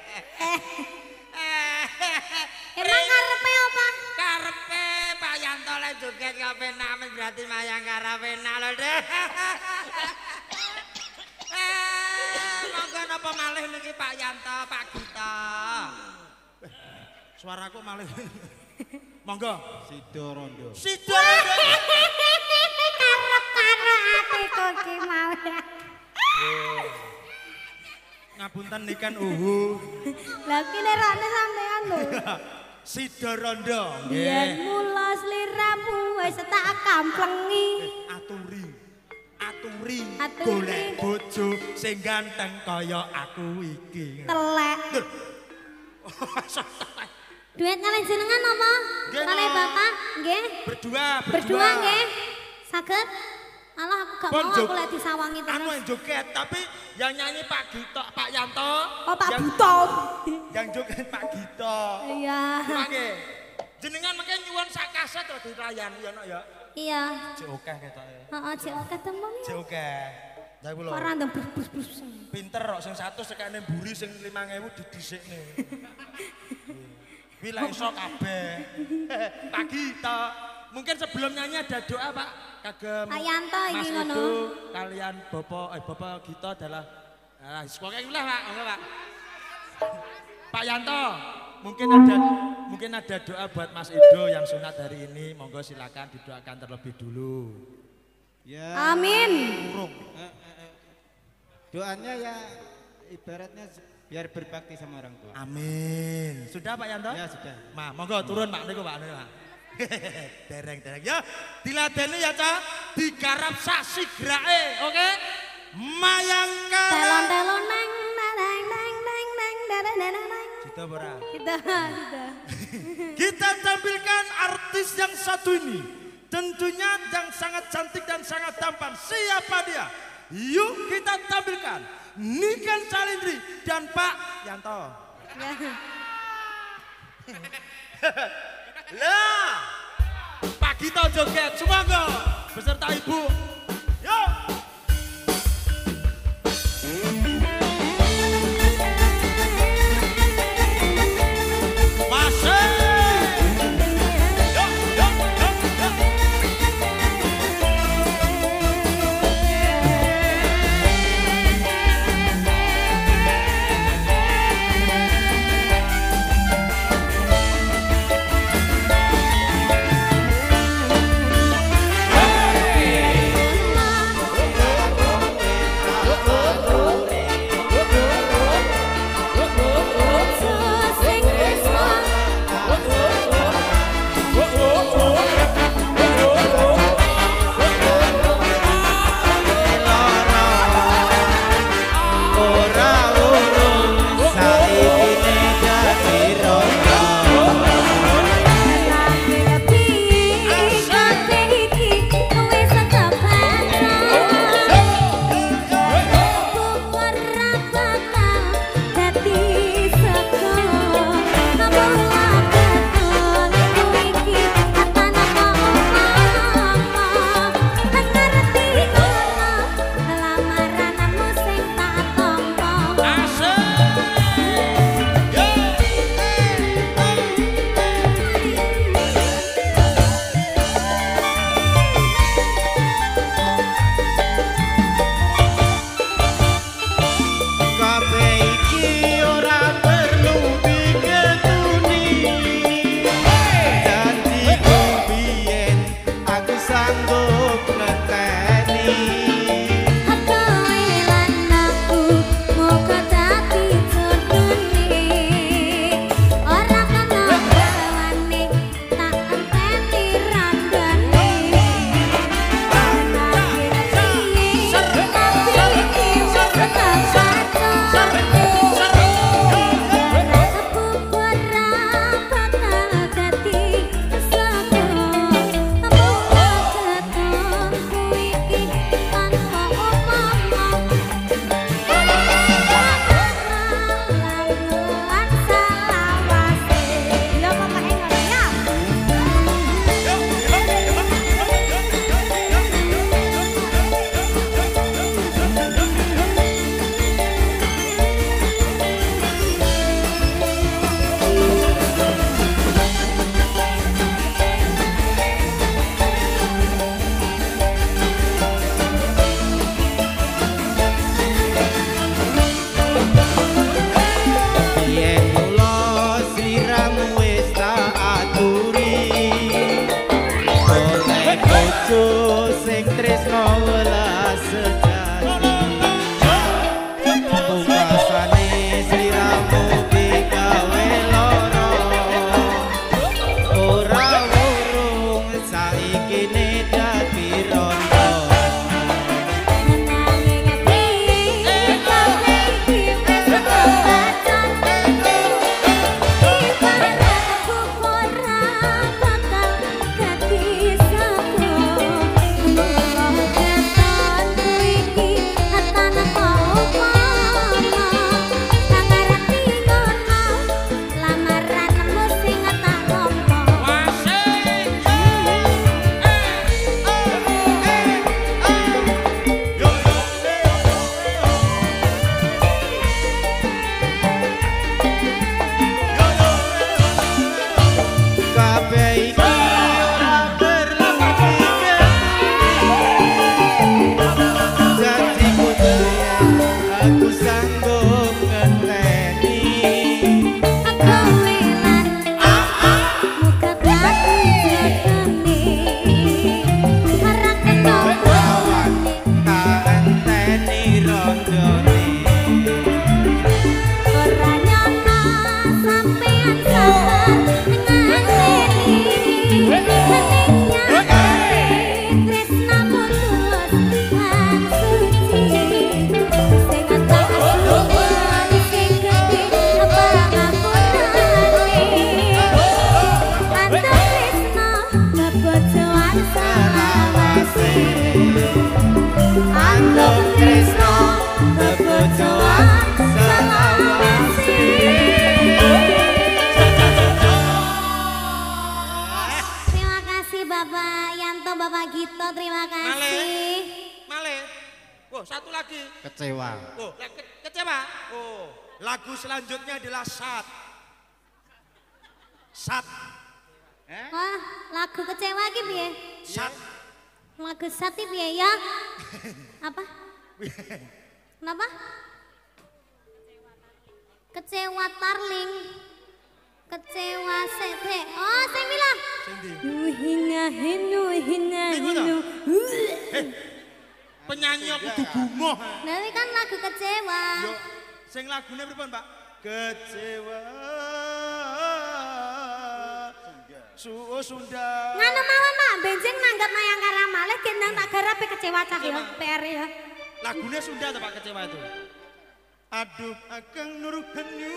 Emang karepe apa? Karepe Pak Yanto lek joget kepenak berarti mayang karawena lho, Dek. Monggo napa malih niki Pak Yanto, Pak Gito. Suaraku malih. Monggo. Sidorondo. Karo atiku ki mau. Ngapunten nikan uhu. Lah ki nerane sampean lho. Sidorondo. Yen mula sliramu wis tak kamplengi. Aturi. Aturi. Golek bojo sing ganteng kaya aku iki. Telek. Duet kalian jenengan apa? Kalian bapak? Nggih. Berdua nggih. Saged? Allah aku gak mau aku lagi disawangi terus. Anu yang joget tapi yang nyanyi Pak Gito, Pak Yanto. Oh Pak Buto. Yang joget Pak Gito. Iya. Mangke. Jenengan mangke nyuwun sak kaset to dilayani ya, Nok ya. Iya. Cek akeh ketoke. Heeh, cek akeh tembung ya. Cek akeh. Lah iku lho. Ora ndang brus-brus. Pinter kok sing 100 sekane mburi sing 5.000 didhisikne. Kuwi lak iso kabeh. Pak Gito. Mungkin sebelum nyanyi ada doa Pak kagem Pak Yanto iki ngono. Mas Edo kalian Bapak Gito adalah sekolah lah Pak, enggak Pak. Pak Yanto, mungkin ada doa buat Mas Edo yang sunat hari ini, monggo silakan didoakan terlebih dulu. Ya. Amin. Urung. Doanya ya ibaratnya biar berbakti sama orang tua. Amin. Sudah Pak Yanto? Ya sudah. Monggo turun Pak niku Pak. Dereng ya. Diladeni ya Cak, digarap sak sigrake, oke? Mayang Telon-telon neng neng neng neng neng neng neng neng neng. Itu ora. Kita. Kita tampilkan artis yang satu ini. Tentunya yang sangat cantik dan sangat tampan. Siapa dia? Yuk kita tampilkan Niken Salindri dan Pak Yanto. Lah, Pak Gito joget, semoga beserta ibu. Yuk. Bapak Gito, terima kasih. Male. Oh, satu lagi. Kecewa. Oh, kecewa. Oh, lagu selanjutnya adalah Sat. Sat. Wah, lagu kecewa iki piye? Sat. Lagu sati piye ya? Apa? Kenapa? Kecewa Tarling. Kecewa sete. Oh, sing mila. Sing ndi? Nuhinga hinu hinga Minggu ta? hinu. Penyanyi aku kudu gumoh. Nah, ini kan lagu kecewa. Yo, sing lagune pripun, Pak? Kecewa. Sunda. Ngana mawon Mak, benjing nanggap Mayangkara malih gendang tak garape kecewa cah ya PR ya. Lagune Sunda tuh Pak Kecewa itu. Aduh, akang nur henyu.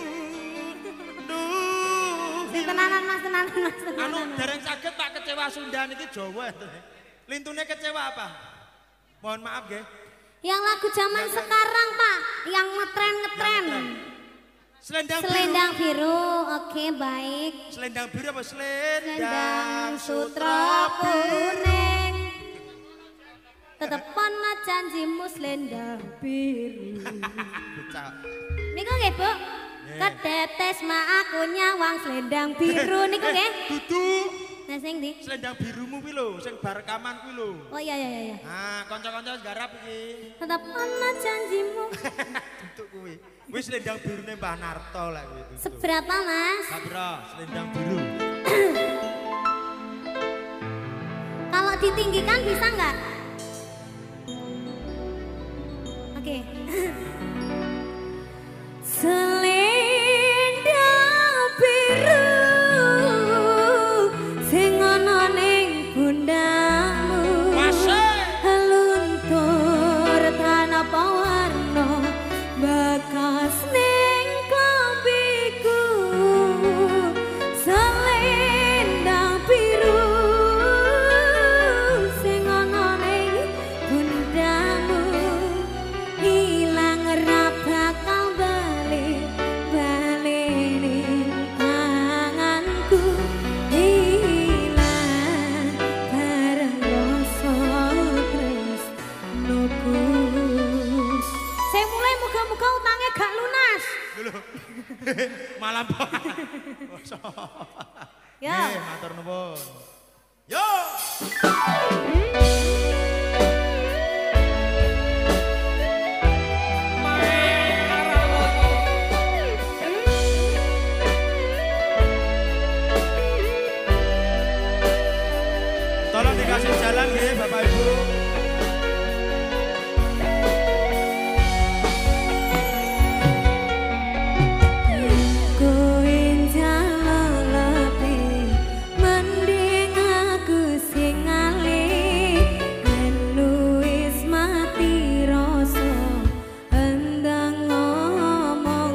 Sing tenanan Mas, tenanan Mas. Anu dereng saged Pak Kecewa Sunda niki Jawa itu. Lintune kecewa apa? Mohon maaf nggih. Yang lagu zaman sekarang Pak, yang ngetren. Selendang biru, oke baik. Selendang biru apa Selendang sutra kuning. Tetepan janjimu selendang biru. Bocah. Niku nggih, Bu. Kedetes ma aku nyawang selendang biru niku nggih. Dudu. Nah sing ndi? Selendang birumu kuwi lho, sing bar rekaman kuwi lho. Oh iya. Nah, kanca-kanca wis garap iki. Tetepan janjimu. Untuk kuwi. Wis selendang birune Mbah Narto lah kuwi. Seberapa, Mas? Sabra, selendang biru. Kalau ditinggikan bisa nggak? Oke. Selendang biru sing ana ning pundakmu. Luntur tanpa warna bekas ning klambiku. Selendang biru sing ana ning pundakmu. Ilang ra bakal balik ning tanganku. Ilang bareng rasa tresnoku. Saya mulai muga-muga utangnya gak lunas. Lho. Malam Pak. Ya. Nggih, matur nuwun. Yo. Tolong dikasih jalan nggih Bapak Ibu. Kowe jalalepe mending aku sing alih. Yen wis mati rasa endang ngomong.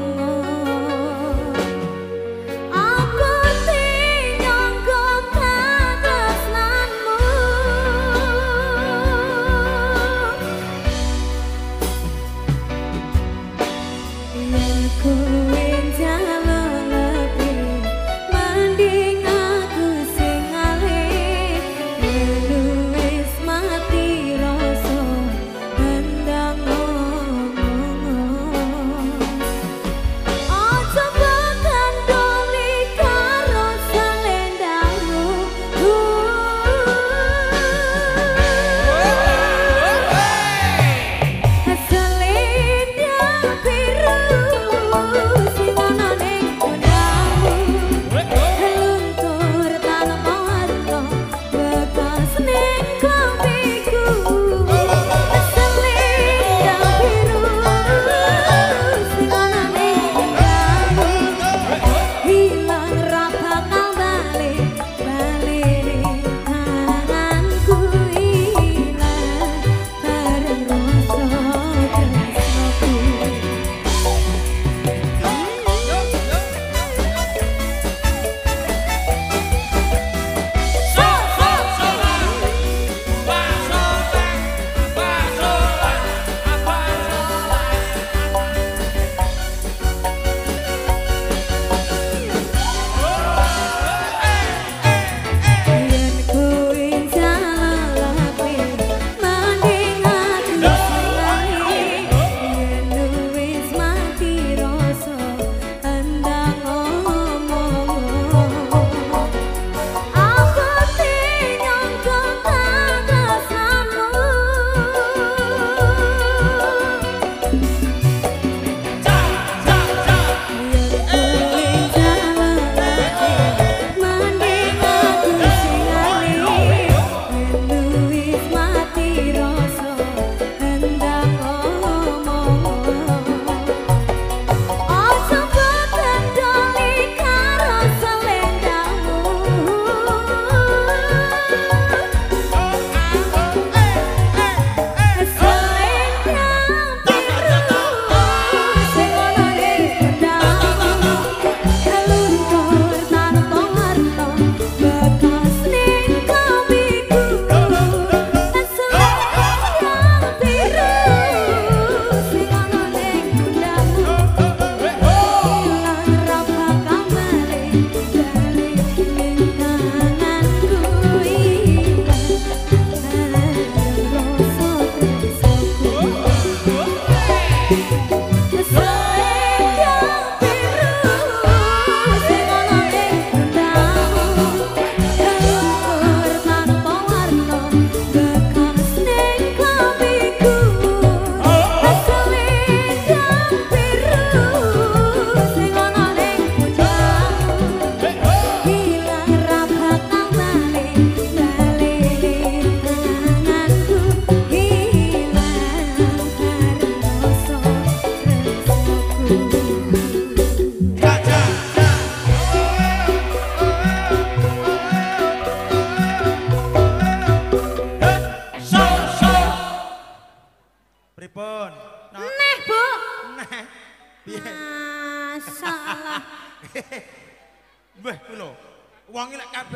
Apa nyangka katresnanmu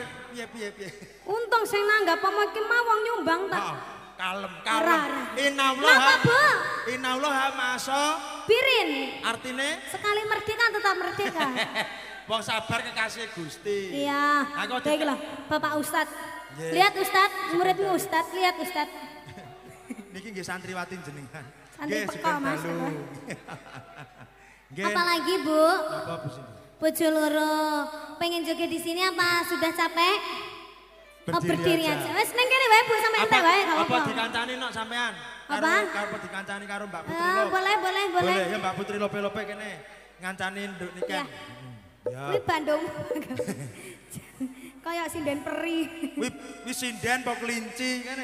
Piye. Untung sing nanggap apa iki mau wong nyumbang tak. Kalem. Napa, Bu? Innallaha masa Birin. artine Sekali merdeka tetap merdeka. wong sabar kekasih Gusti. Iya. Aku Baik lah, Bapak Ustad. Yeah. Lihat Ustad, muridmu Ustad, lihat Ustad. Niki nggih santriwati jenengan. Santri Nggih, peka, sugeng Mas. dalu. Nggih. Apalagi Bu? Apa Bu Cindy? Bojo loro, pengen joget di sini apa? Sudah capek? Berdiri aja. Wes neng kene wae Bu sampe entek wae enggak Apa apa-apa. dikancani nok sampean? Apa? Karo dikancani karo Mbak Putri Ah, Lop. boleh. Boleh ya Mbak Putri Lope kene ngancani nduk niken. Ya. Wih Bandung. Kayak sinden peri. Wis sinden apa kelinci kene.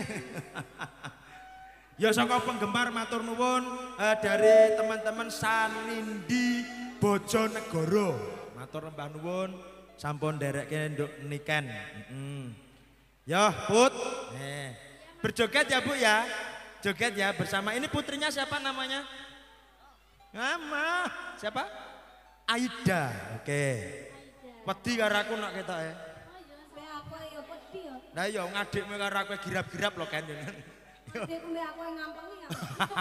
Ya saka penggemar matur nuwun dari teman-teman Sanindi Bojonegoro. Matur mbah nuwun sampun nderekke nduk niken. Ya, Put. Berjoget ya, Bu ya. Joget ya bersama. Ini putrinya siapa namanya? Nama. Siapa? Aida. Oke. Wedi karo aku nak ketok e. Aku ya pedhi ya. Lah ya ngadikmu karo aku girap-girap lho kan. Adikku mbek aku yang ngampengi ya.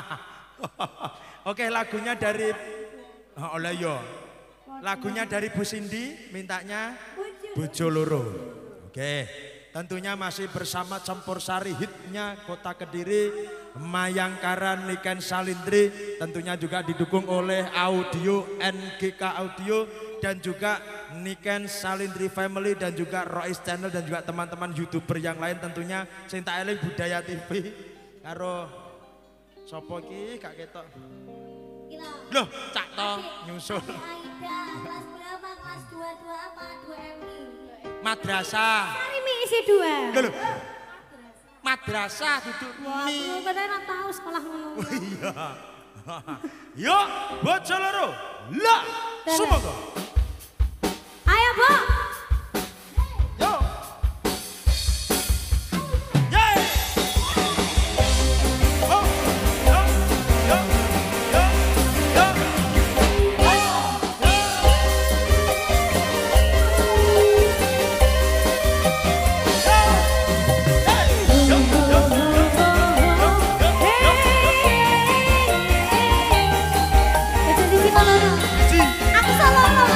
Oke, lagunya dari oleh yo. Lagunya dari Bu Cindy mintanya Bojo Loro. Oke. Tentunya masih bersama Campur Sari hitnya Kota Kediri, Mayangkara Niken Salindri, tentunya juga didukung oleh audio NGK Audio dan juga Niken Salindri Family dan juga Rois Channel dan juga teman-teman YouTuber yang lain tentunya sing tak eling Budaya TV karo sapa iki gak ketok. Loh, Cak Tong nyusul. Aida kelas berapa? Kelas 22 apa 2MI? Madrasah. Hari mi isi 2. Lho. Madrasah duduk Wah, mi. aku kan ora tahu sekolah ngono. Iya. Yuk, Bojo Loro. Lah, semoga. Ayo, Bu. Yuk. Yeay. Oh, yuk, yuk, yuk, yuk. Aku salah.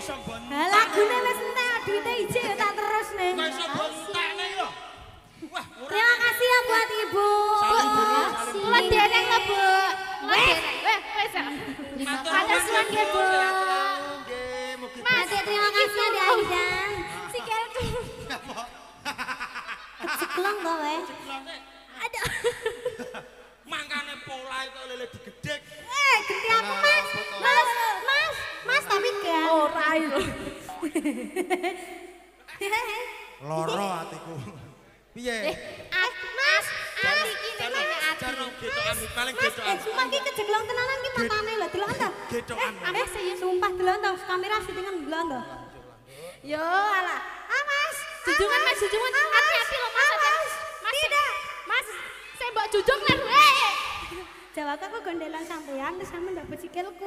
iso bontek. Lah lagune wis entek duite ijik ya tak terus nih. Kok iso bontek nih yo. Wah, Terima kasih ya buat Ibu. Salim dulu, salim dulu. Kula dereng lho, Bu. Wes. Matur suwun nggih, Bu. Nggih, mugi Mas, terima kasih ya Di Aida. Sikilku. Keceklong kok weh. Aduh. mangkane pola itu lele digedhek. Gede aku Mas. Mas tapi gak. Ora lho. Loro atiku. Piye? Mas, iki nek Ajar nang getokan paling getokan. Sumpah ki kejeglong tenanan ki matane lho, delok ta. Getokan. Sumpah delok ta, kamera syutingan delok ta. Yo alah. Mas. Jujungan Mas, jujungan. Hati-hati loh Mas. Mas. Tidak. Mas, saya mbok jujung nek. Jawab aku gondelan sampean terus sampean dapat sikilku.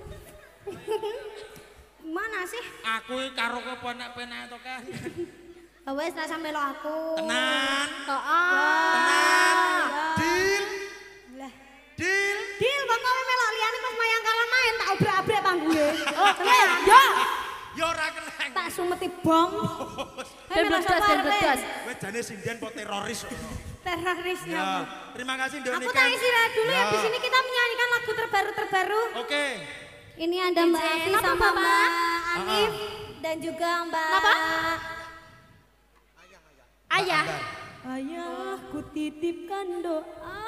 Mana sih? Aku iki karo kepenak-penak to kan. Wes ra sampe lo aku. Tenan. Tenan. Deal. Lah, Deal. Dil pokoke melok liyane pas mayang kalah main tak obrak-abrik panggunge. Oh, tenan. Yo. Ya ora keneng. Tak sumeti bom. Bedas. Wes jane sinden po teroris. Teroris Ya, ya. terima kasih Doni. Aku tak istirahat dulu ya. Di sini kita menyanyikan lagu terbaru. Oke. Ini ada Mbak Afi Napa, sama Bapak? Mbak Anif dan juga Mbak Napa? Ayah. Ayah, ku titipkan doa.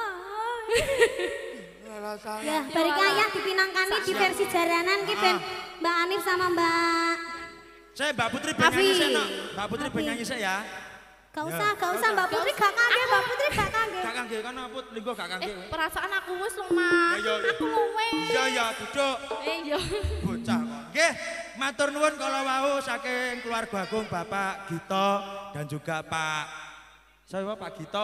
Ya, balik ayah dipinangkani di versi jaranan ki ben Mbak Anif sama Mbak. Saya Mbak Putri Afi. penyanyi saya no. Mbak Putri Afi. penyanyi saya ya. Gak Ya, usah Mbak Putri gak kage, Mbak Putri gak kage. Gak kangge kan Put, linggo gak kangge. Perasaan aku wis lho, Mas. Ya, ya. Aku luwe. Iya duduk. Iya. Bocah kok. Nggih, matur nuwun kala wau saking keluarga agung Bapak Gito dan juga Pak Gito,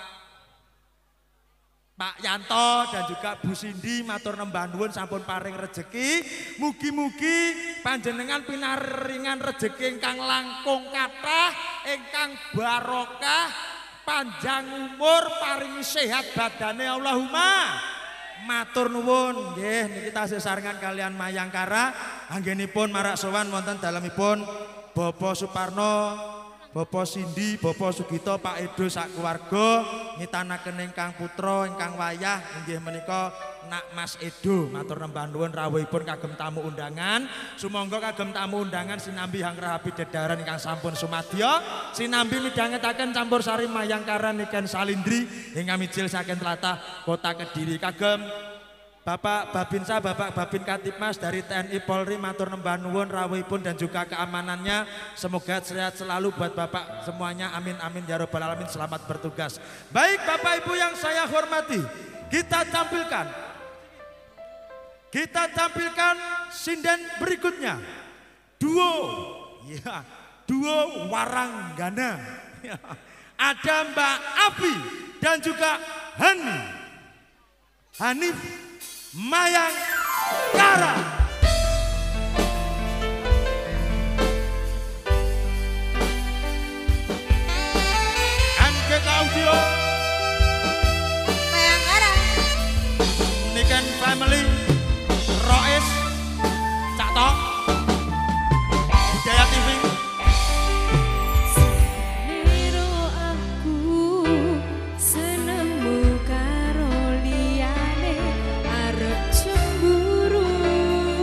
Pak Yanto dan juga Bu Sindi matur nembah nuwun sampun paring rejeki. Mugi-mugi panjenengan pinaringan rejeki ingkang langkung kathah, ingkang barokah, panjang umur, paringi sehat badane Allahumma. Matur nuwun nggih niki tasih sarengan kalian Mayangkara anggenipun marak sowan wonten dalemipun Bapak Suparno, Bapak Sindi, Bapak Sugito, Pak Edo sak keluarga ngitanaken ingkang putra ingkang wayah inggih menika Nak Mas Edo. Matur nembah nuwun rawuhipun kagem tamu undangan. Sumangga kagem tamu undangan sinambi hangrahapi dedaran ingkang sampun sumadya, sinambi midhangetaken campur sari Mayangkara niken salindri ingkang mijil saking tlatah Kota Kediri. Kagem Bapak Babinsa, Bapak Babin Katipmas dari TNI Polri matur nembah nuwun rawuhipun dan juga keamanannya. Semoga sehat selalu buat Bapak semuanya. Amin amin ya rabbal alamin. Selamat bertugas. Baik Bapak Ibu yang saya hormati, kita tampilkan sinden berikutnya. Duo Waranggana. Ya. Ada Mbak Afi dan juga Hanif Mayangkara. MGK Audio Mayangkara. Niken Family Rois Cak Tok Budaya TV. Nero aku senengmu karo liyane arep cemburu.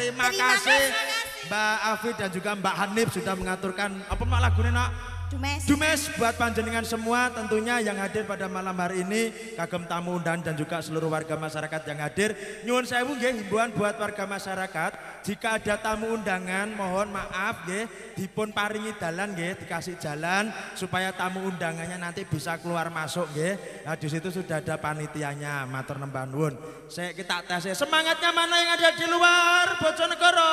Terima kasih Mbak Afi dan juga Mbak Hanif sudah mengaturkan apa mak lagune nak? Dumes buat panjenengan semua tentunya yang hadir pada malam hari ini kagem tamu undangan dan juga seluruh warga masyarakat yang hadir. Nyuwun sewu nggih himbauan buat warga masyarakat jika ada tamu undangan mohon maaf nggih dipun paringi dalan nggih dikasih jalan supaya tamu undangannya nanti bisa keluar masuk nggih. Nah di situ sudah ada panitianya matur nembah nuwun. Saya kita tes semangatnya mana yang ada di luar Bojonegoro?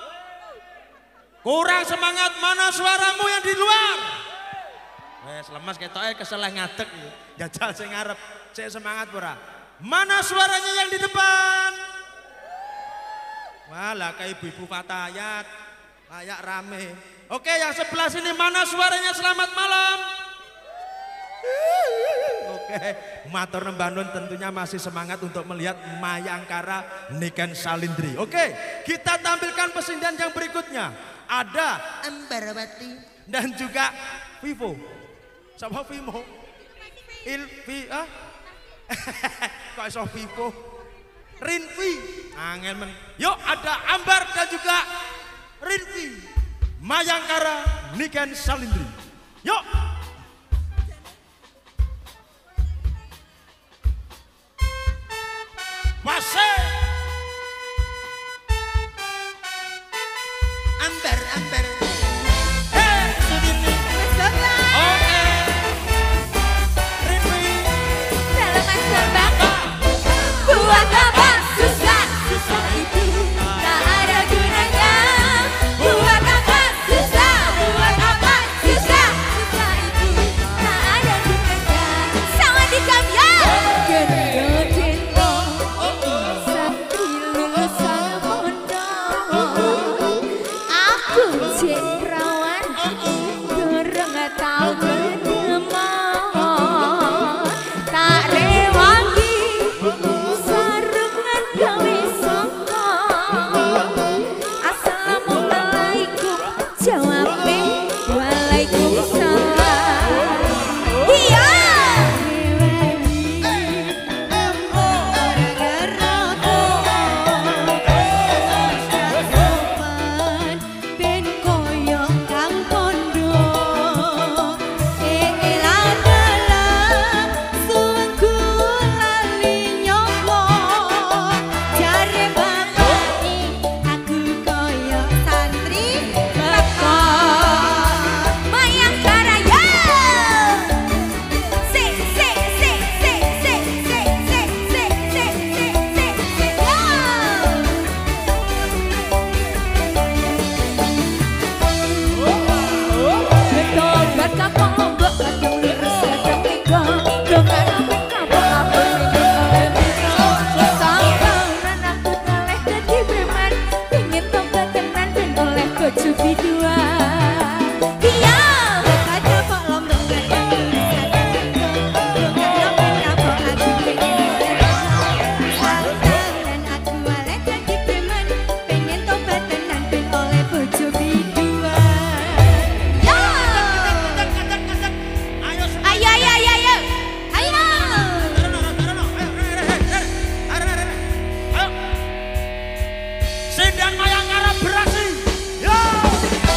Kurang semangat mana suaramu yang di luar? Wes lemas ketoke keseleh ngadeg jajal sing ngarep. Sik semangat ora? Mana suaranya yang di depan? Walah kayak ibu-ibu Fatayat. Kayak rame. Oke, yang sebelah sini mana suaranya selamat malam? Oke, matur nembah nuwun tentunya masih semangat untuk melihat Mayangkara Niken Salindri. Oke, kita tampilkan pesindan yang berikutnya. Ada Embarawati dan juga Vivo. Sama Vimo. Ilvi ah. Kok iso Vivo? Rinvi. Angel men. Yuk ada Ambar dan juga Rinvi. Mayangkara Niken Salindri. Yuk. Wase. Ambar Buat apa susah? Susah itu tak ada gunanya. Buat apa susah? Buat apa susah? Susah itu tak ada gunanya. Sangat dikamya. Gendong gendong santri lulusan pondok. Aku cendrawan dorong tahu berdemau. Tak rewangi sarungan gawe sangka. Assalamualaikum jawabe waalaikumsalam. Iya ben koyo kang pondok elang dalam suku lali nyowo jare bapakku aku koyo santri teko Mayangkara yo sik Betobat kapal lombok kadang lurus kadang minggu Dongkara mengkabak apa sehingga oleh minggu Sangkauran aku kaleh dadi preman Pingin tobat tenan dan oleh bojo biduan Iya Bekaja kok lombok kadang lurus kadang minggu Dongkara mengkabak aku pengen oleh Sangkauran aku kaleh dadi preman Pingin tobat tenan dan oleh bojo biduan Sindang Mayangkara beraksi. Yo.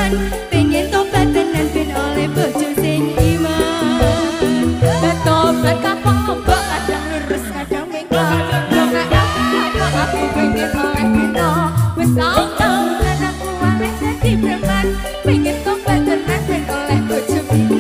preman pengen tobat tenan ben oleh bojo sing iman tobat kapok ombak kadang lurus kadang minggat aku pengen oleh bina wis tau tenan aku oleh dadi preman pengen tobat tenan ben oleh bojo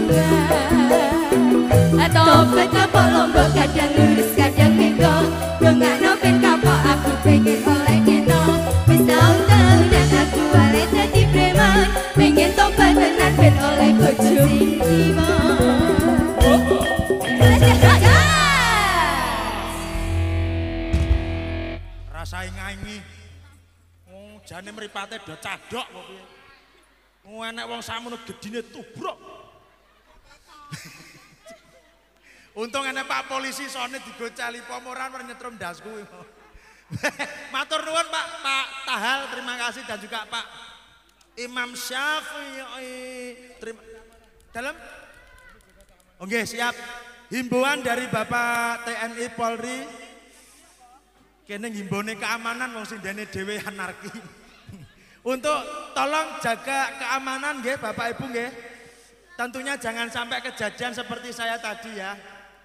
iman tobat kapok ombak kadang lurus kadang minggat dongakno ben kapok aku pengen oleh bina wis tau tenan aku oleh dadi preman pengen tobat tenan ben oleh bojo iman Rasai ngaingi. Oh, jane mripate do cadok kok piye. Oh, enek wong samono gedine tubruk. Untung enek Pak polisi sone digocali pomoran nyetrum ndasku. Matur nuwun Pak Tahal, terima kasih dan juga Pak Imam Syafi'i. Dalam? Oke, siap. Himbauan dari Bapak TNI Polri. Kene ngimbone keamanan wong sing dene dhewe anarki. Untuk tolong jaga keamanan nggih Bapak Ibu nggih. Tentunya jangan sampai kejadian seperti saya tadi ya.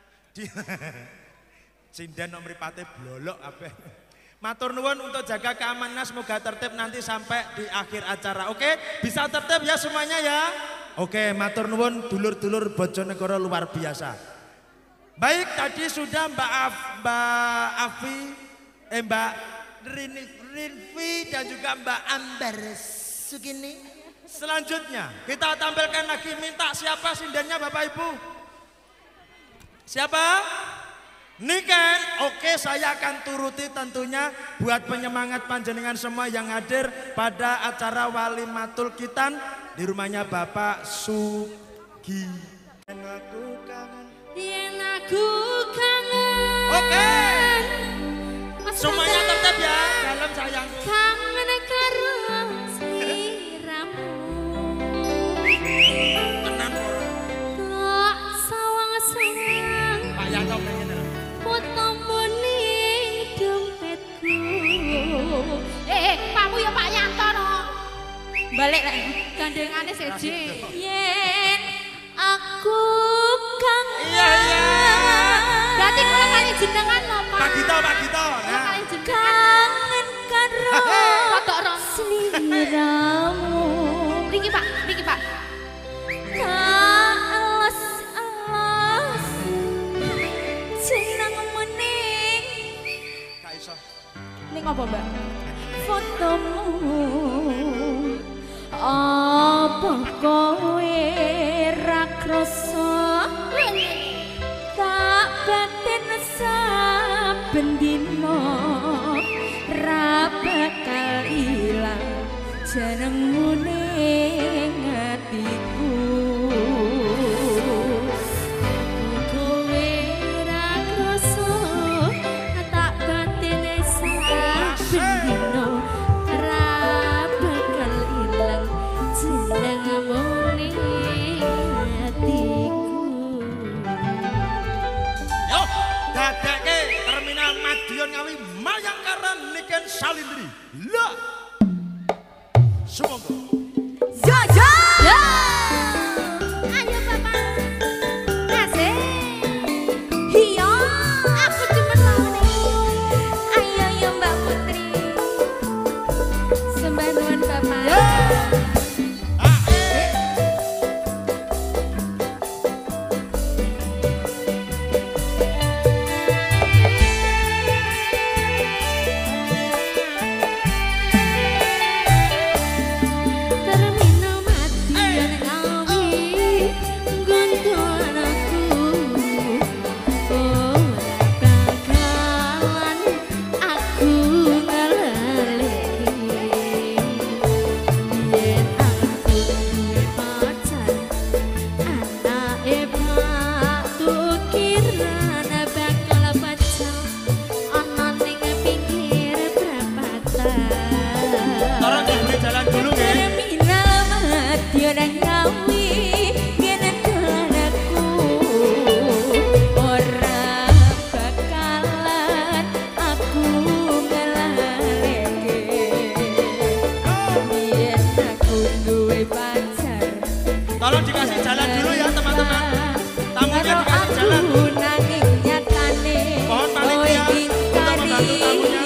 Sinden nomor mripate blolok kabeh. Matur nuwun untuk jaga keamanan semoga tertib nanti sampai di akhir acara. Oke, bisa tertib ya semuanya ya. Oke, matur nuwun dulur-dulur Bojonegoro luar biasa. Baik, tadi sudah Mbak Afi, Mbak Rinvi dan juga Mbak Amber Sugini. Selanjutnya kita tampilkan lagi, minta siapa sindennya Bapak Ibu? Siapa? Niken. Oke, saya akan turuti tentunya buat penyemangat panjenengan semua yang hadir pada acara Walimatul Khitan di rumahnya Bapak Sugi. Yen aku kangen. Oke. Semuanya tetap ya dalam sayang. Kangen karo sliramu. Tenang. Kok sawang-sawang. Pak Yanto pengen. Fotomu ning dompetku. Pamu ya Pak Yanto no. Balik lek Gandengane seje. yen aku kangen. Iya. Berarti kula kali jenengan lho Pak. Pak Gito. Nah. Kangen karo Kodok ron. sliramu. Mriki Pak. Alas jenengmu ning Gak iso. Ning apa Mbak? fotomu apa kowe ra krasa tak batin saben dina ra bakal ilang jenengmu ning atiku kowe ra krasa tak batin saben dina ra bakal ilang jenengmu ning atiku. Yo, dadekke terminal Madiun Ngawi Mayangkara Niken Salindri. Lah. Sumangga. Jaja. Ayo Bapak. Asik. Iya, aku cuma mau nih. Ayo ya Mbak Putri. Sembah nuwun Bapak. Terminal Madiun Ngawi guntuan aku ora bakalan aku ngeleleki yen aku duwe pacar anake Pak tukiran bakal pecah ana ning pinggir perempatan. Tolong diberi jalan dulu nggih. Terminal Madiun Ngawi ngene aku ora bakalan aku ngelaleke yen aku duwe Tolong dikasih jalan dulu ya teman-teman. Tamunya dikasih jalan. Mohon panitia untuk membantu tamunya.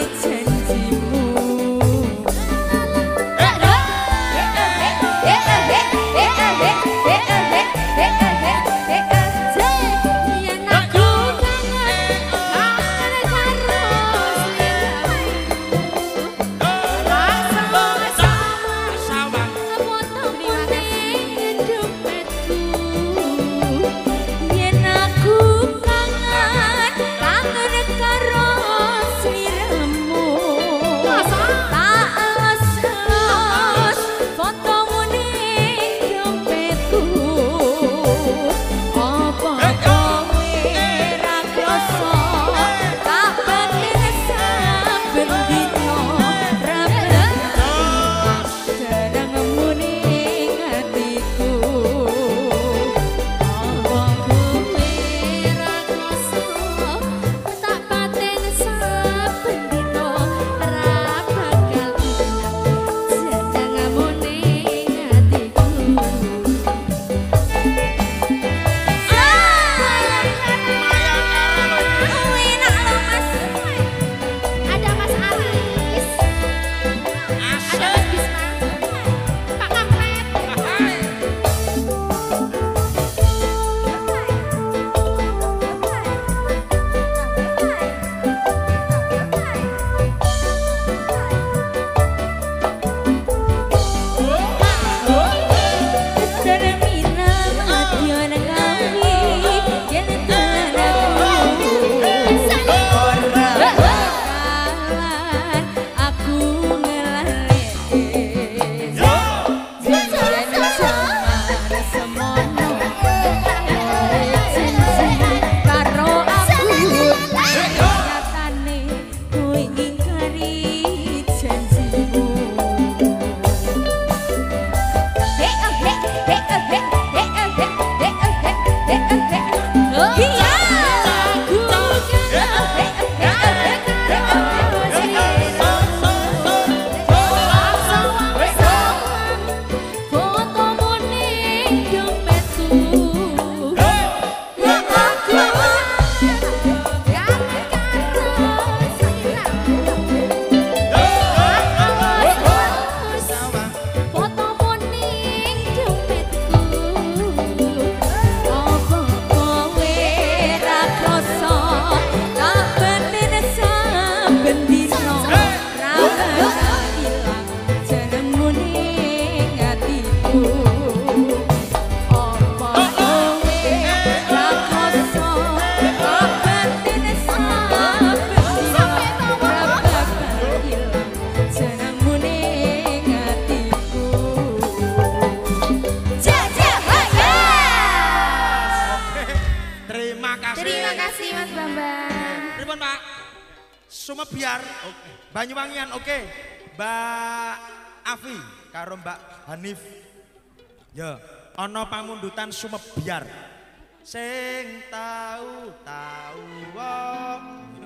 Sumebiar, Banyuwangian, oke. Mbak Afi karo Mbak Hanif. Ya, ana pamundutan Sumebiar. Sing tahu wong.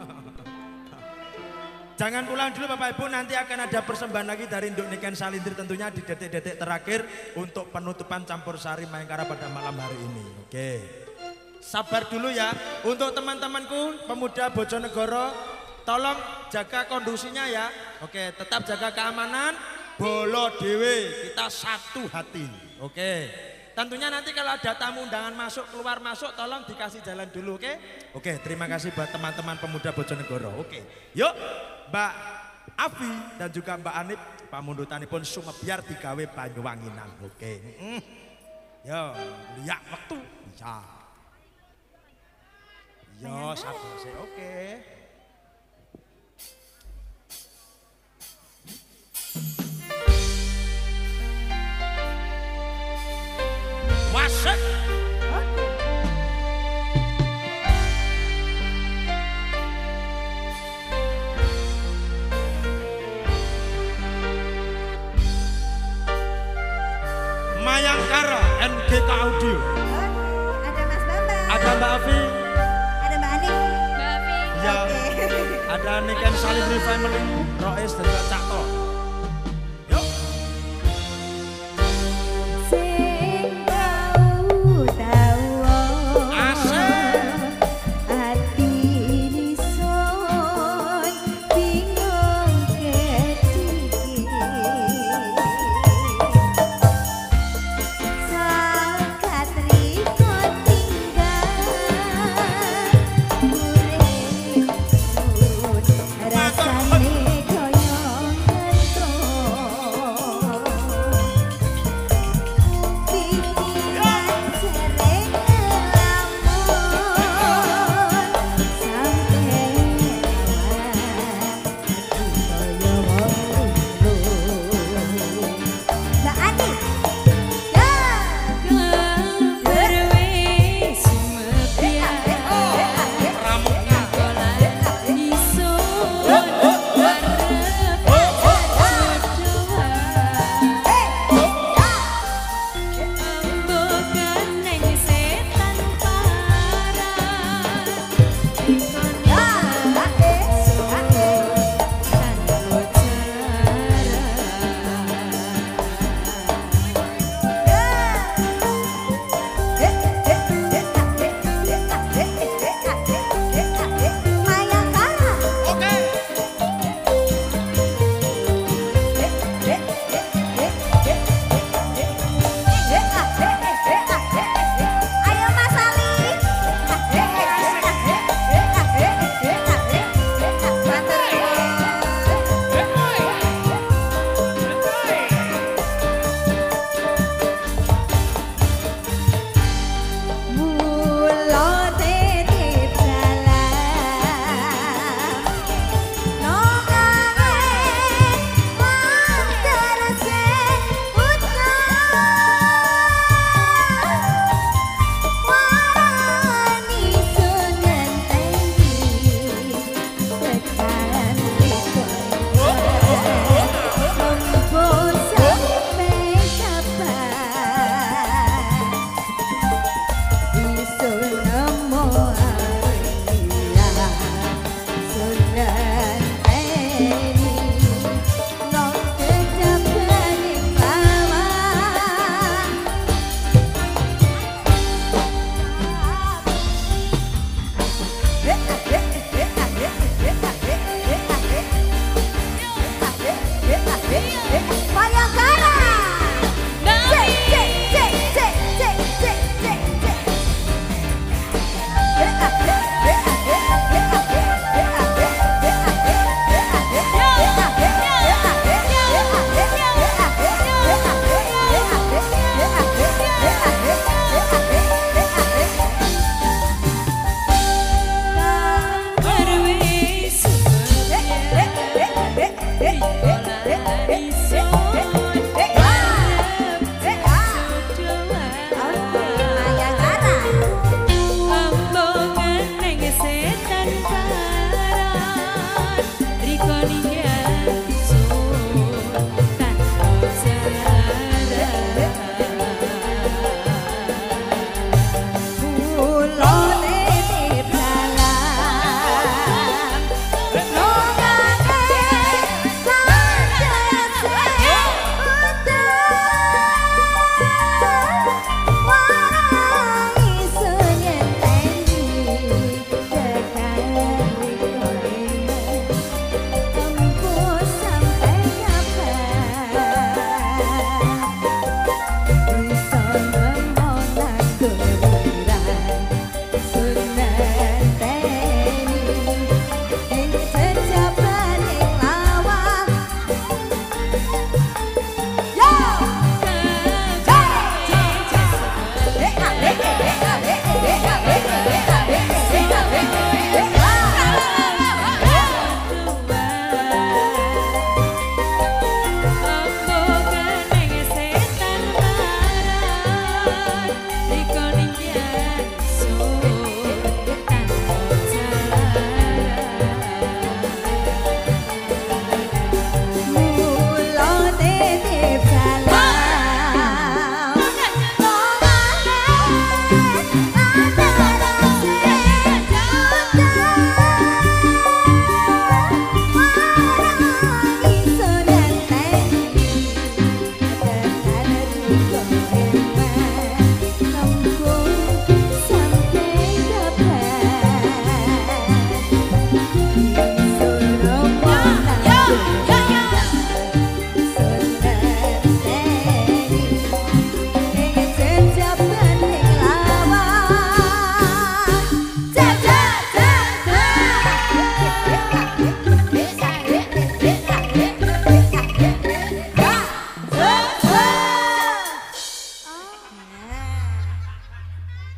Jangan pulang dulu Bapak Ibu, nanti akan ada persembahan lagi dari Nduk Niken Salindir tentunya di detik-detik terakhir untuk penutupan campur sari Mayangkara pada malam hari ini. Oke. Sabar dulu ya. Untuk teman-temanku pemuda Bojonegoro, tolong jaga kondisinya ya. Oke, tetap jaga keamanan. Bolo dewe, kita satu hati. Oke. Tentunya nanti kalau ada tamu undangan masuk, keluar masuk, tolong dikasih jalan dulu, oke? Oke, terima kasih buat teman-teman pemuda Bojonegoro. Oke, yuk Mbak Afi dan juga Mbak Anip, pamundutanipun Sumebiar digawe Banyuwanginan, oke? Yo, lihat waktu, bisa. Yo, sabar sih, oke. Wasek. Mayangkara NGK Audio. Ada Mas Bambang. Ada Mbak Afi. Ada Mbak Ani. Mbak Afi. Ya. Ada Niken Salindir Family, Rois dan juga Cakto. Yuk. Sing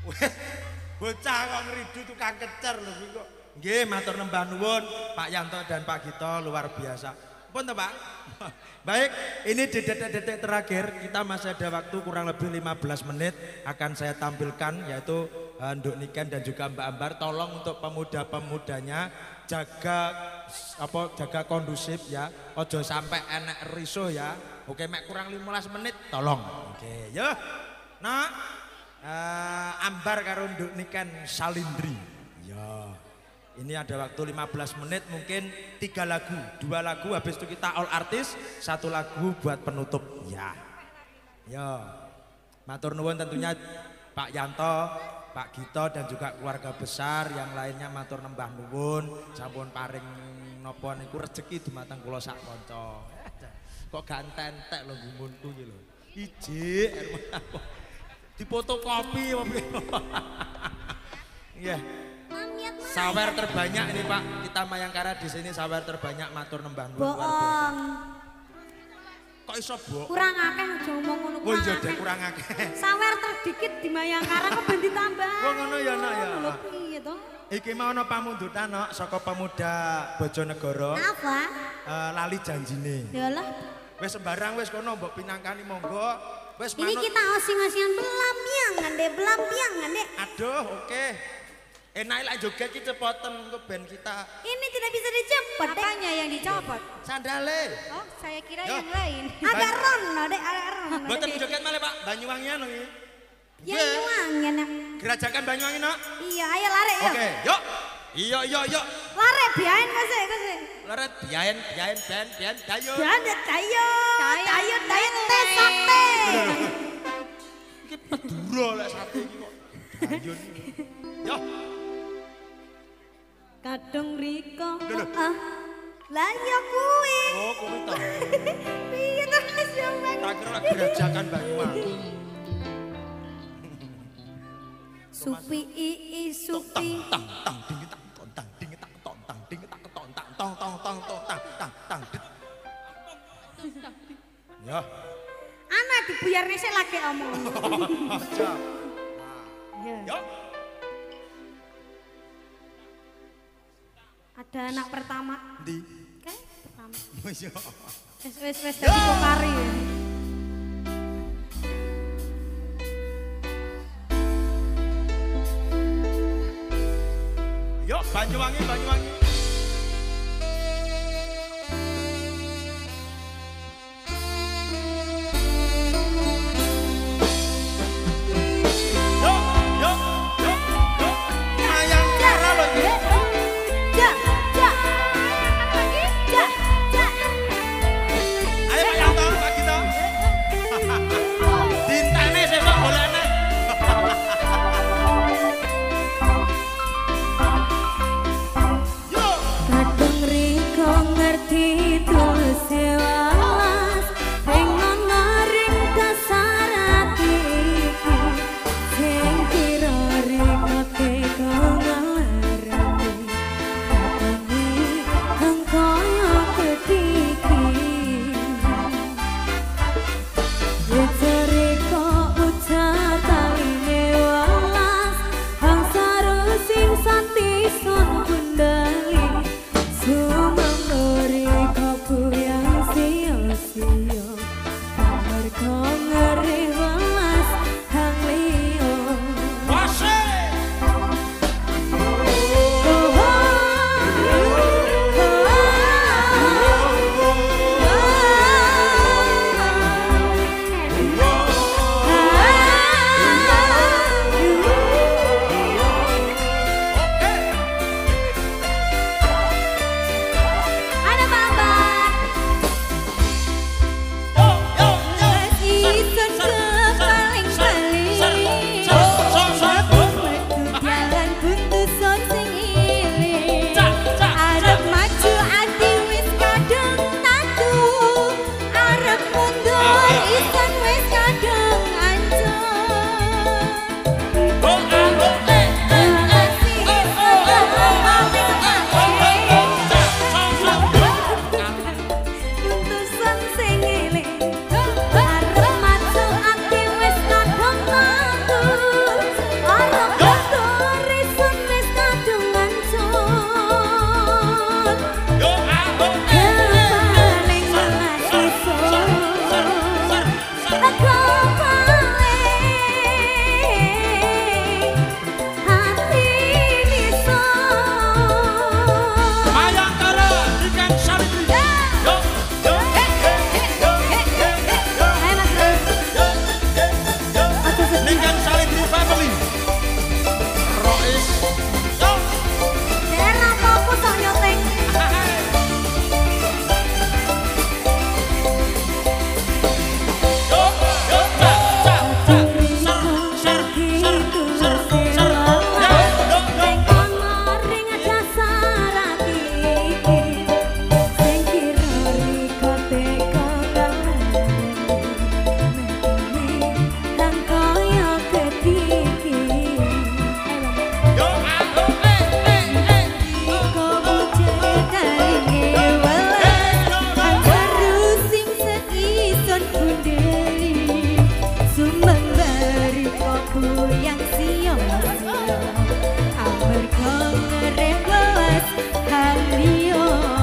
Bocah kok ngridu tukang kecer lho kuwi kok. Nggih, matur nembah nuwun Pak Yanto dan Pak Gito luar biasa. Pun toh Pak? Baik, ini di detik-detik terakhir kita masih ada waktu kurang lebih 15 menit akan saya tampilkan yaitu Nduk Niken dan juga Mbak Ambar. Tolong untuk pemuda-pemudanya jaga kondusif ya. Ojo sampai enek riso ya. Oke, mek kurang 15 menit tolong. Oke, ya. Nah, Ambar karo Nduk Niken Salindri. Ya. Ini ada waktu 15 menit, mungkin 3 lagu, 2 lagu, habis itu kita all artis, 1 lagu buat penutup. Ya, yo, matur nuwun tentunya Pak Yanto, Pak Gito dan juga keluarga besar yang lainnya matur nembah nuwun, sampun paring nopo niku rezeki dumateng kula sak kanca. Kok gak entek lho gumunku iki lho. Ijik, difotokopi apa piye? Iya. Sawer terbanyak ini Pak, kita Mayangkara di sini sawer terbanyak matur nembah nuwun luar biasa. Bohong. Kok iso bohong? Kurang akeh aja ngomong ngono. Oh iya deh kurang akeh. Sawer terdikit di Mayangkara kok ben ditambah. Oh ngono ya nak ya. Lho piye to? Iki mau ana pamundutan nok saka pemuda Bojonegoro. Apa? Lali janjine. Yalah. Wis sembarang wis kono mbok pinangkani monggo. Wis Ini manut. kita osing-osingan belampiang ngande. Aduh, oke. Enak lah joget iki cepoten engko ben kita. Ini tidak bisa dicepet. Apanya yang dicopot? Sandale. Oh, saya kira Yo. yang lain. Agak rono dek, agak rono. Mboten joget malih Pak, Banyuwangian iki. Ya nyuangin nak. Gerajakan Banyuwangi nok. Iya, ayo lari ya. Oke, yuk. Iya. Lari biain kose. Leret biayen ben dayo. Jangan tayo teh sate. Iki peduro lek sate iki kok. Dayun. Yo. Kadung riko. Lho. Lah ya kuwi. Oh, kuwi to. Piye to Mas Yombang? Tak kira lek gerajakan Banyuwangi. Supi supi. Tang ding tak tong ding tak tang. Ya. Ana dibuyarne sik lagi omong. Aja. Yo. Ada anak pertama. Ndi? Kan pertama. Yo. Wes dadi pokari. Yo, Banyuwangi. Yo. Mayangkara lho iki. Ja. Ayo Pak Yanto, Pak Gito. Dintane sesuk golekne. koku yang sia-sia amarga ngerewas halio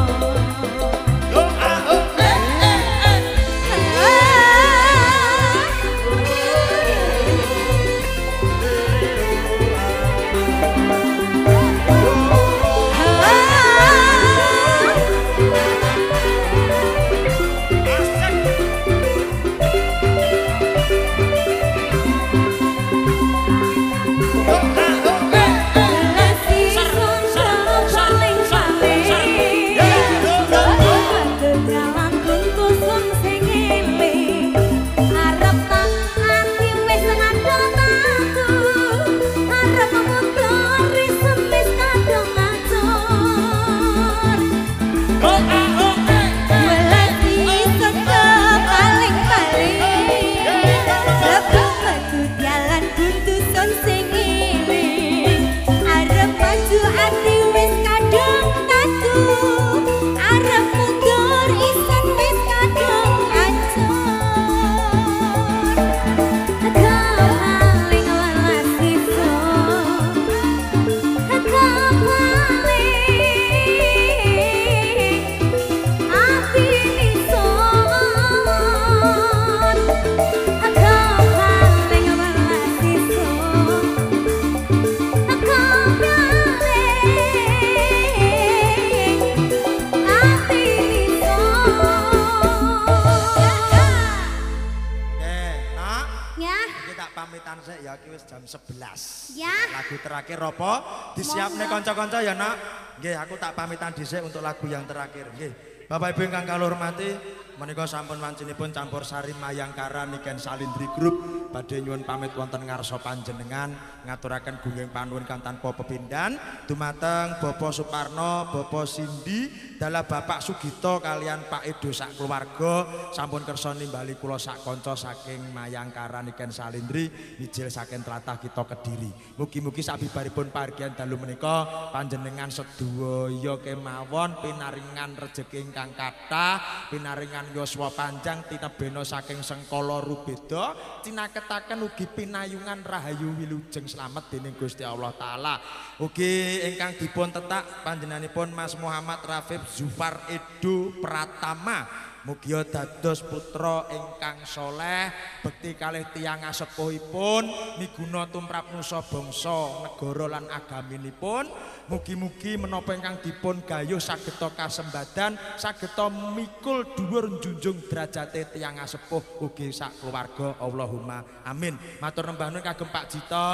jam 11. Ya. Lagu terakhir apa? Disiapne kanca-kanca ya, Nak. Nggih, aku tak pamitan dhisik untuk lagu yang terakhir. Nggih. Bapak Ibu ingkang kula hormati, menika sampun wancinipun campur sari Mayangkara Niken Salindri Group badhe nyuwun pamit wonten ngarsa panjenengan ngaturaken gunging panuwun kan tanpa pepindhan dumateng Bapak Suparno, Bapak Sindi, dalah Bapak Sugito kalian Pak Edo sak keluarga sampun kersa nimbali kula sak kanca saking Mayangkara Niken Salindri mijil saking tlatah kita Kediri. Mugi-mugi sabibaripun pahargyan dalu menika panjenengan sedaya kemawon pinaringan rejeki ingkang kathah, pinaringan yuswa panjang tinebena saking sengkala rubeda, cinaketaken ugi pinayungan rahayu wilujeng slamet dening Gusti Allah taala. Ugi ingkang dipun tetak panjenenganipun Mas Muhammad Rafif Zufar Edo Pratama. Mugi dados putra ingkang soleh, bekti kalih tiyang sepuhipun, miguna tumrap nusa bangsa, negara lan agaminipun. Mugi-mugi menapa ingkang dipun gayuh sageta kasembadan, sageta mikul dhuwur njunjung derajate tiyang sepuh ugi sak keluarga. Allahumma amin. Matur nembah nuwun kagem Pak Jito,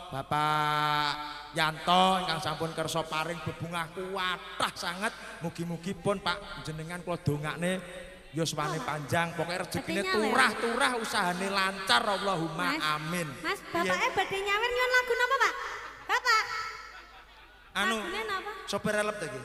Bapak Yanto ingkang sampun kersa paring bebungah kuwatah sanget. Mugi-mugi pun Pak jenengan kula dongakne yuswane panjang, pokoknya rezekine turah-turah, usahane lancar. Allahumma amin. Mas, bapaknya badhe nyawer nyuwun lagu napa, Pak? Bapak. Anu, lagune napa? sopir relep ta iki.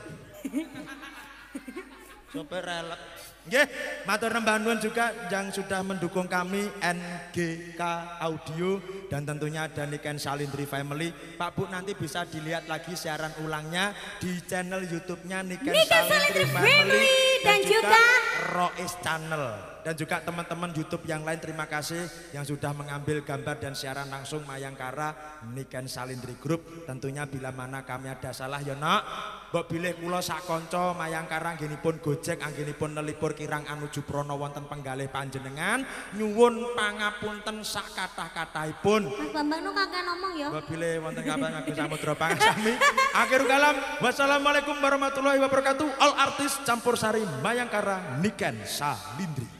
Sopir relep. Nggih, matur nembah nuwun juga yang sudah mendukung kami NGK Audio dan tentunya ada Niken Salindri Family. Pak Bu nanti bisa dilihat lagi siaran ulangnya di channel YouTube-nya Niken Salindri Family dan juga Rois Channel. Dan juga teman-teman YouTube yang lain, terima kasih yang sudah mengambil gambar dan siaran langsung Mayangkara Niken Salindri Group. Tentunya bila mana kami ada salah ya nak, mbok bilih kula sak kanca Mayangkara anggenipun Gojek, anggenipun nelipur kirang anuju prana wonten penggalih panjenengan, nyuwun pangapunten sak kathah-kathahipun. Mas Bambang nu kakek ngomong ya. Mbok bilih wonten kapan ngaku samudra pangasami. Akhirul kalam, wassalamualaikum warahmatullahi wabarakatuh. All artis campur sari Mayangkara Niken Salindri.